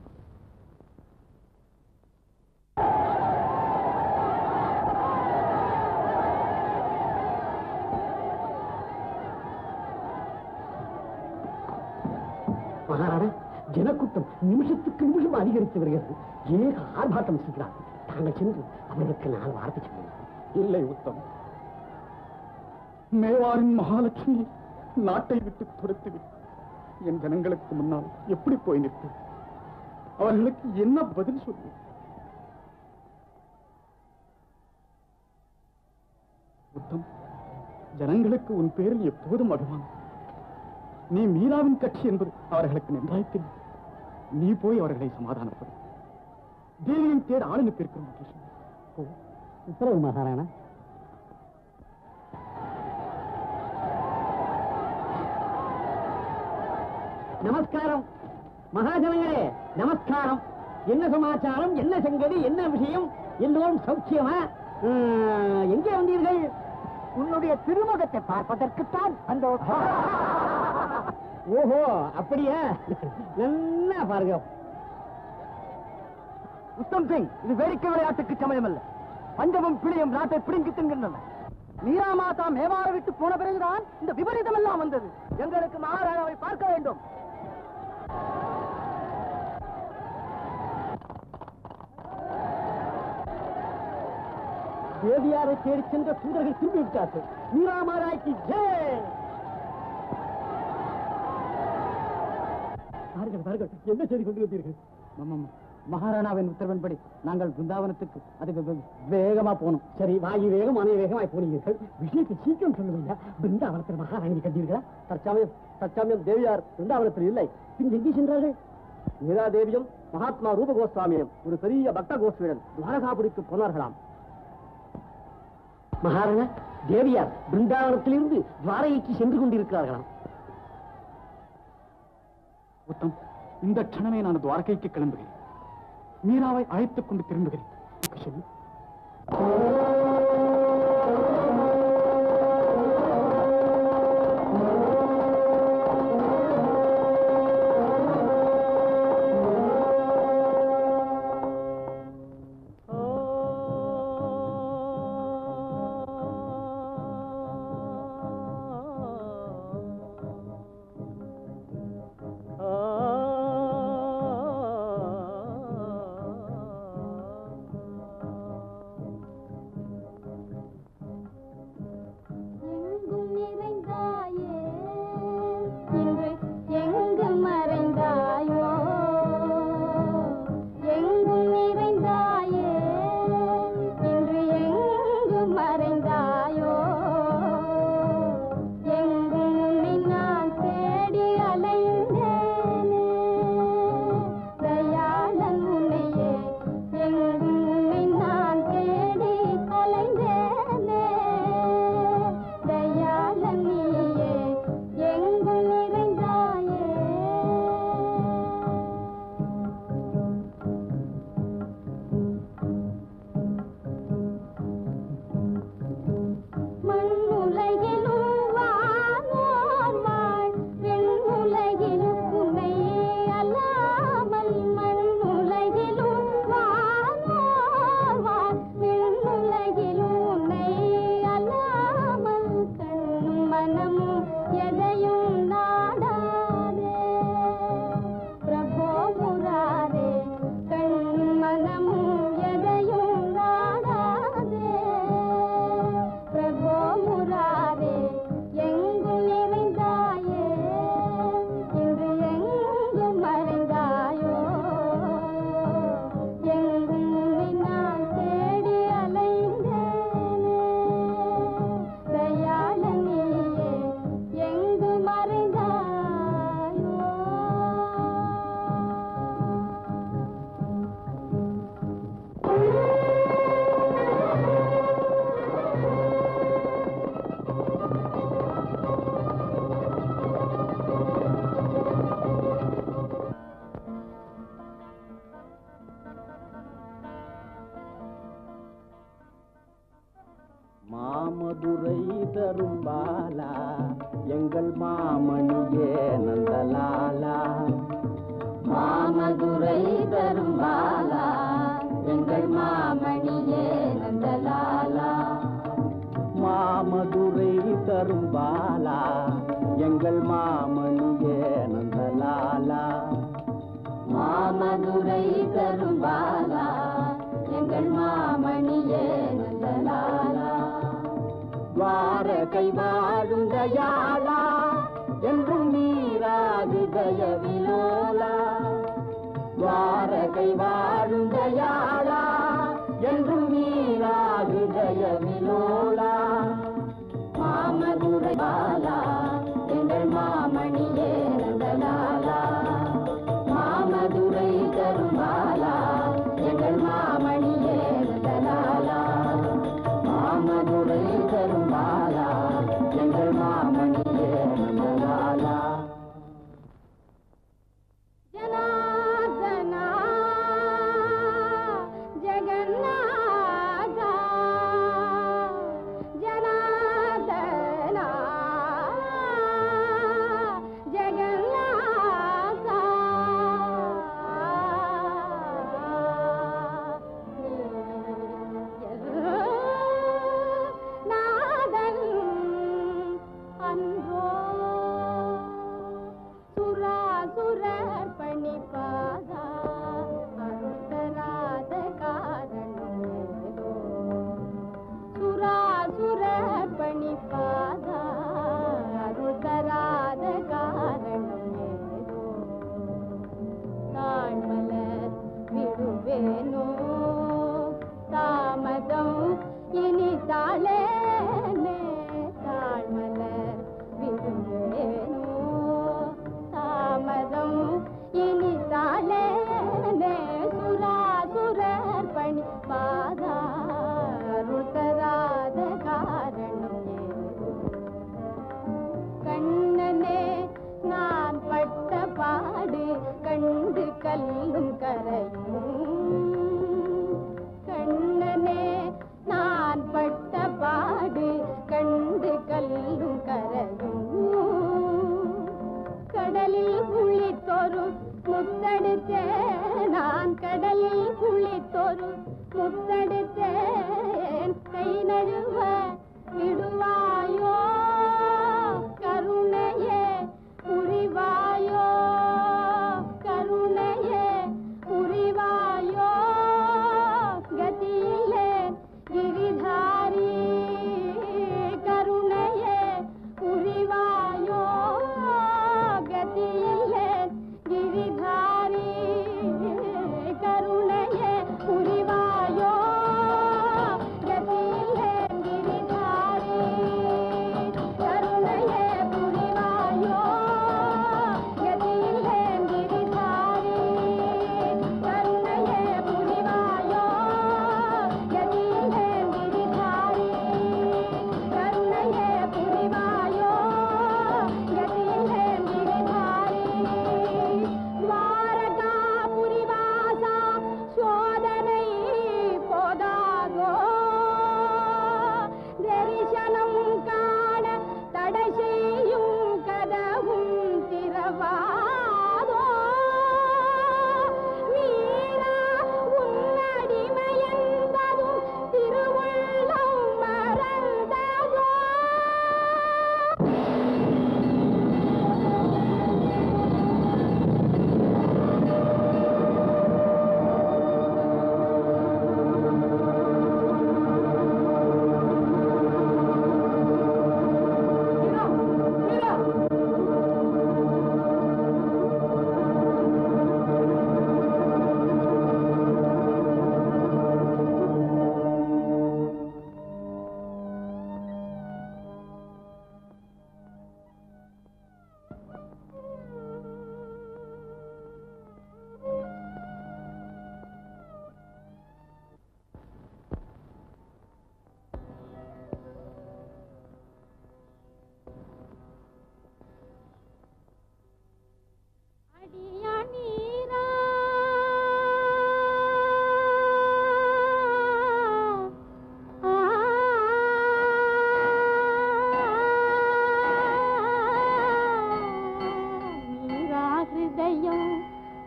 மகாராணா, ஜனக்கூட்டம் நிமிஷத்துக்கு நிமிஷம் அதிகரித்து வருகிறது. ஏக ஆர்ப்பாட்டம் செய்கிறார். தாங்கள் சென்று அவர்களுக்கு நான் வார்த்தை சொல்லுங்கள். இல்லை உத்தம், மேவாரின் மகாலட்சுமி நாட்டை விட்டு துரத்துவிட்டு என் ஜனங்களுக்கு முன்னால் எப்படி போய் நிற்பது? அவர்களுக்கு என்ன பதில் சொல்லுவேன்? உத்தம், ஜனங்களுக்கு உன் பேரில் எப்போதும் அபிமானம். நீ மீராவின் கட்சி என்பது அவர்களுக்கு நன்றாய் தெரியும். நீ போய் அவர்களை சமாதானப்படும். தேவியை தேட ஆள் அனுப்பியிருக்கிறோம். உத்தரவு மகாராணா. நமஸ்காரம் மகாஜனங்களே, நமஸ்காரம். என்ன சமாச்சாரம், என்ன சங்கதி, என்ன விஷயம்? எல்லோரும் சௌக்கியமா? எங்கே வந்தீர்கள்? உன்னுடைய திருமுகத்தை பார்ப்பதற்குத்தான் அந்த. ஓஹோ, அப்படியா? நல்லா பாருங்க. உத்தம் சிங், இது வேடிக்கை விளையாட்டுக்கு சமயம் அல்ல. பஞ்சமும் பிழையும் நாட்டை பிடுங்கி தின்கின்றன. மீரா மாதா மேவார விட்டு போன பிறகுதான் இந்த விபரீதம் எல்லாம் வந்தது. எங்களுக்கு மகாராணாவை பார்க்க வேண்டும். தேவியாரை தேடி சென்ற தூதர்கள் திரும்பி விட்டார்கள். மீரா மாதாய்க்கு ஜெய். பாருங்கள் பாருங்கள், என்ன செய்தி கொண்டு வந்தீர்கள்? மகாராணாவின் உத்தரவின்படி நாங்கள் பிருந்தாவனத்துக்கு அதுக்கு வேகமா போனோம். சரி, வாயு வேகம் அணை வேகமாய் போனீர்கள். விஷயத்தை சீக்கிரம் சொல்லுவீங்க. பிருந்தாவனத்தில் மகாராணி கண்டீர்களா? தற்சமயம் தேவியார் பிருந்தாவனத்தில் இல்லை. பின் எங்கே சென்றார்கள்? மீரா தேவியும் மகாத்மா ரூப கோஸ்வாமியும் ஒரு பெரிய பக்த கோஷ்டியுடன் துவாரகாபுரிக்கு போனார்களாம். மகாராணா, தேவியார் பிருந்தாவனத்திலிருந்து துவாரகைக்கு சென்று கொண்டிருக்கிறார்களாம். உத்தம், இந்த க்ஷணமே நான் துவாரகைக்கு கிளம்புகிறேன். மீராவை அழைத்துக் கொண்டு திரும்புகிறேன். சொல்லு. தரும் பாலா எங்கள் மாமணியே நந்தலாலா மாமதுரை தரும் பாலா எங்கள் மாமணியே நந்தலாலா மாமதுரை தரும் பாலா எங்கள் மாமணியே நந்தலாலா மாமதுரை தரும் பாலா எங்கள் மாமணியே நந்தலாலா துவாரகை வாழும் தயாளா என்றும் நீராது தயவிலோலா துவாரகை வாழும் தயாளா என்றும் நீராது தயவிலோலா மாமதுரை பாலா எங்கள் மாமணியே நந்தலாலா மாமதுரை தரும் பாலா எங்கள் மாமணியே நந்தலாலா மாமதுரை தரும் பாலா எங்கள் மாமணியே நந்தலாலா ஜனார்தனா ஜெகநாதா ஜனார்தனா ஜெகநாதா நாதன் அன்றோ சுராசுரர் பணிப்பாதா அருந்தராத காரணமேதோ சுராசுரர் பணிப்பாதா அருந்தராத காரணமேதோ தாழ்மலர் விடுவேனோ தாமதம் இனி தாளேனே தாழ்மலர் விடுவேனோ தாமதம் இனி தாளேனே சுராசுரர் பணி பாதா அருள் தராத காரணம் ஏதோ கண்ணனே நான் பட்ட பாடு கண்டு கல்லும் கரையும் கண்ணனே நான் பட்ட பாடு கண்டு கல்லும் கரையும் கடலில் குளித்தொரு முத்தெடுத்தேன் நான் கடலில் குளித்தொரு முத்தெடுத்தேன் கை நழுவ விடுவாயோ கருணையே புரிவாயோ கருணையே புரிவாயோ கதியிலே கிரிதாரி கருணையே புரிவாயோ கதியிலே கிரிதாரி கருணையே புரிவாயோ கதியிலே கிரிதாரி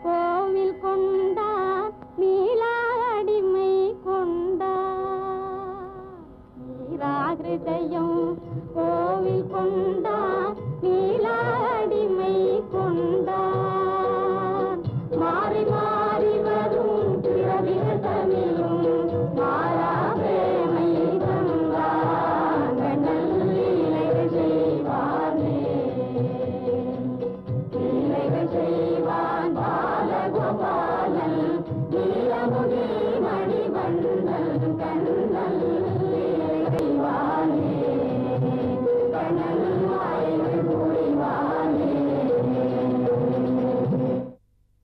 கோவில் கொண்டார் நீலாடிமை கொண்டார் நீராகிருதயம் கோவில் கொண்டார் நீலாடிமை கொண்டார் மாறி மாறி வரும் பிறவிகள் தமிழும் மாறா பிரேமை தந்தார் நல்லீலைகள் செய்வானே லீலைகள் செய்வான் பாலகோபாலன் நீலமுடி மணிவண்ணன் கண்ணன்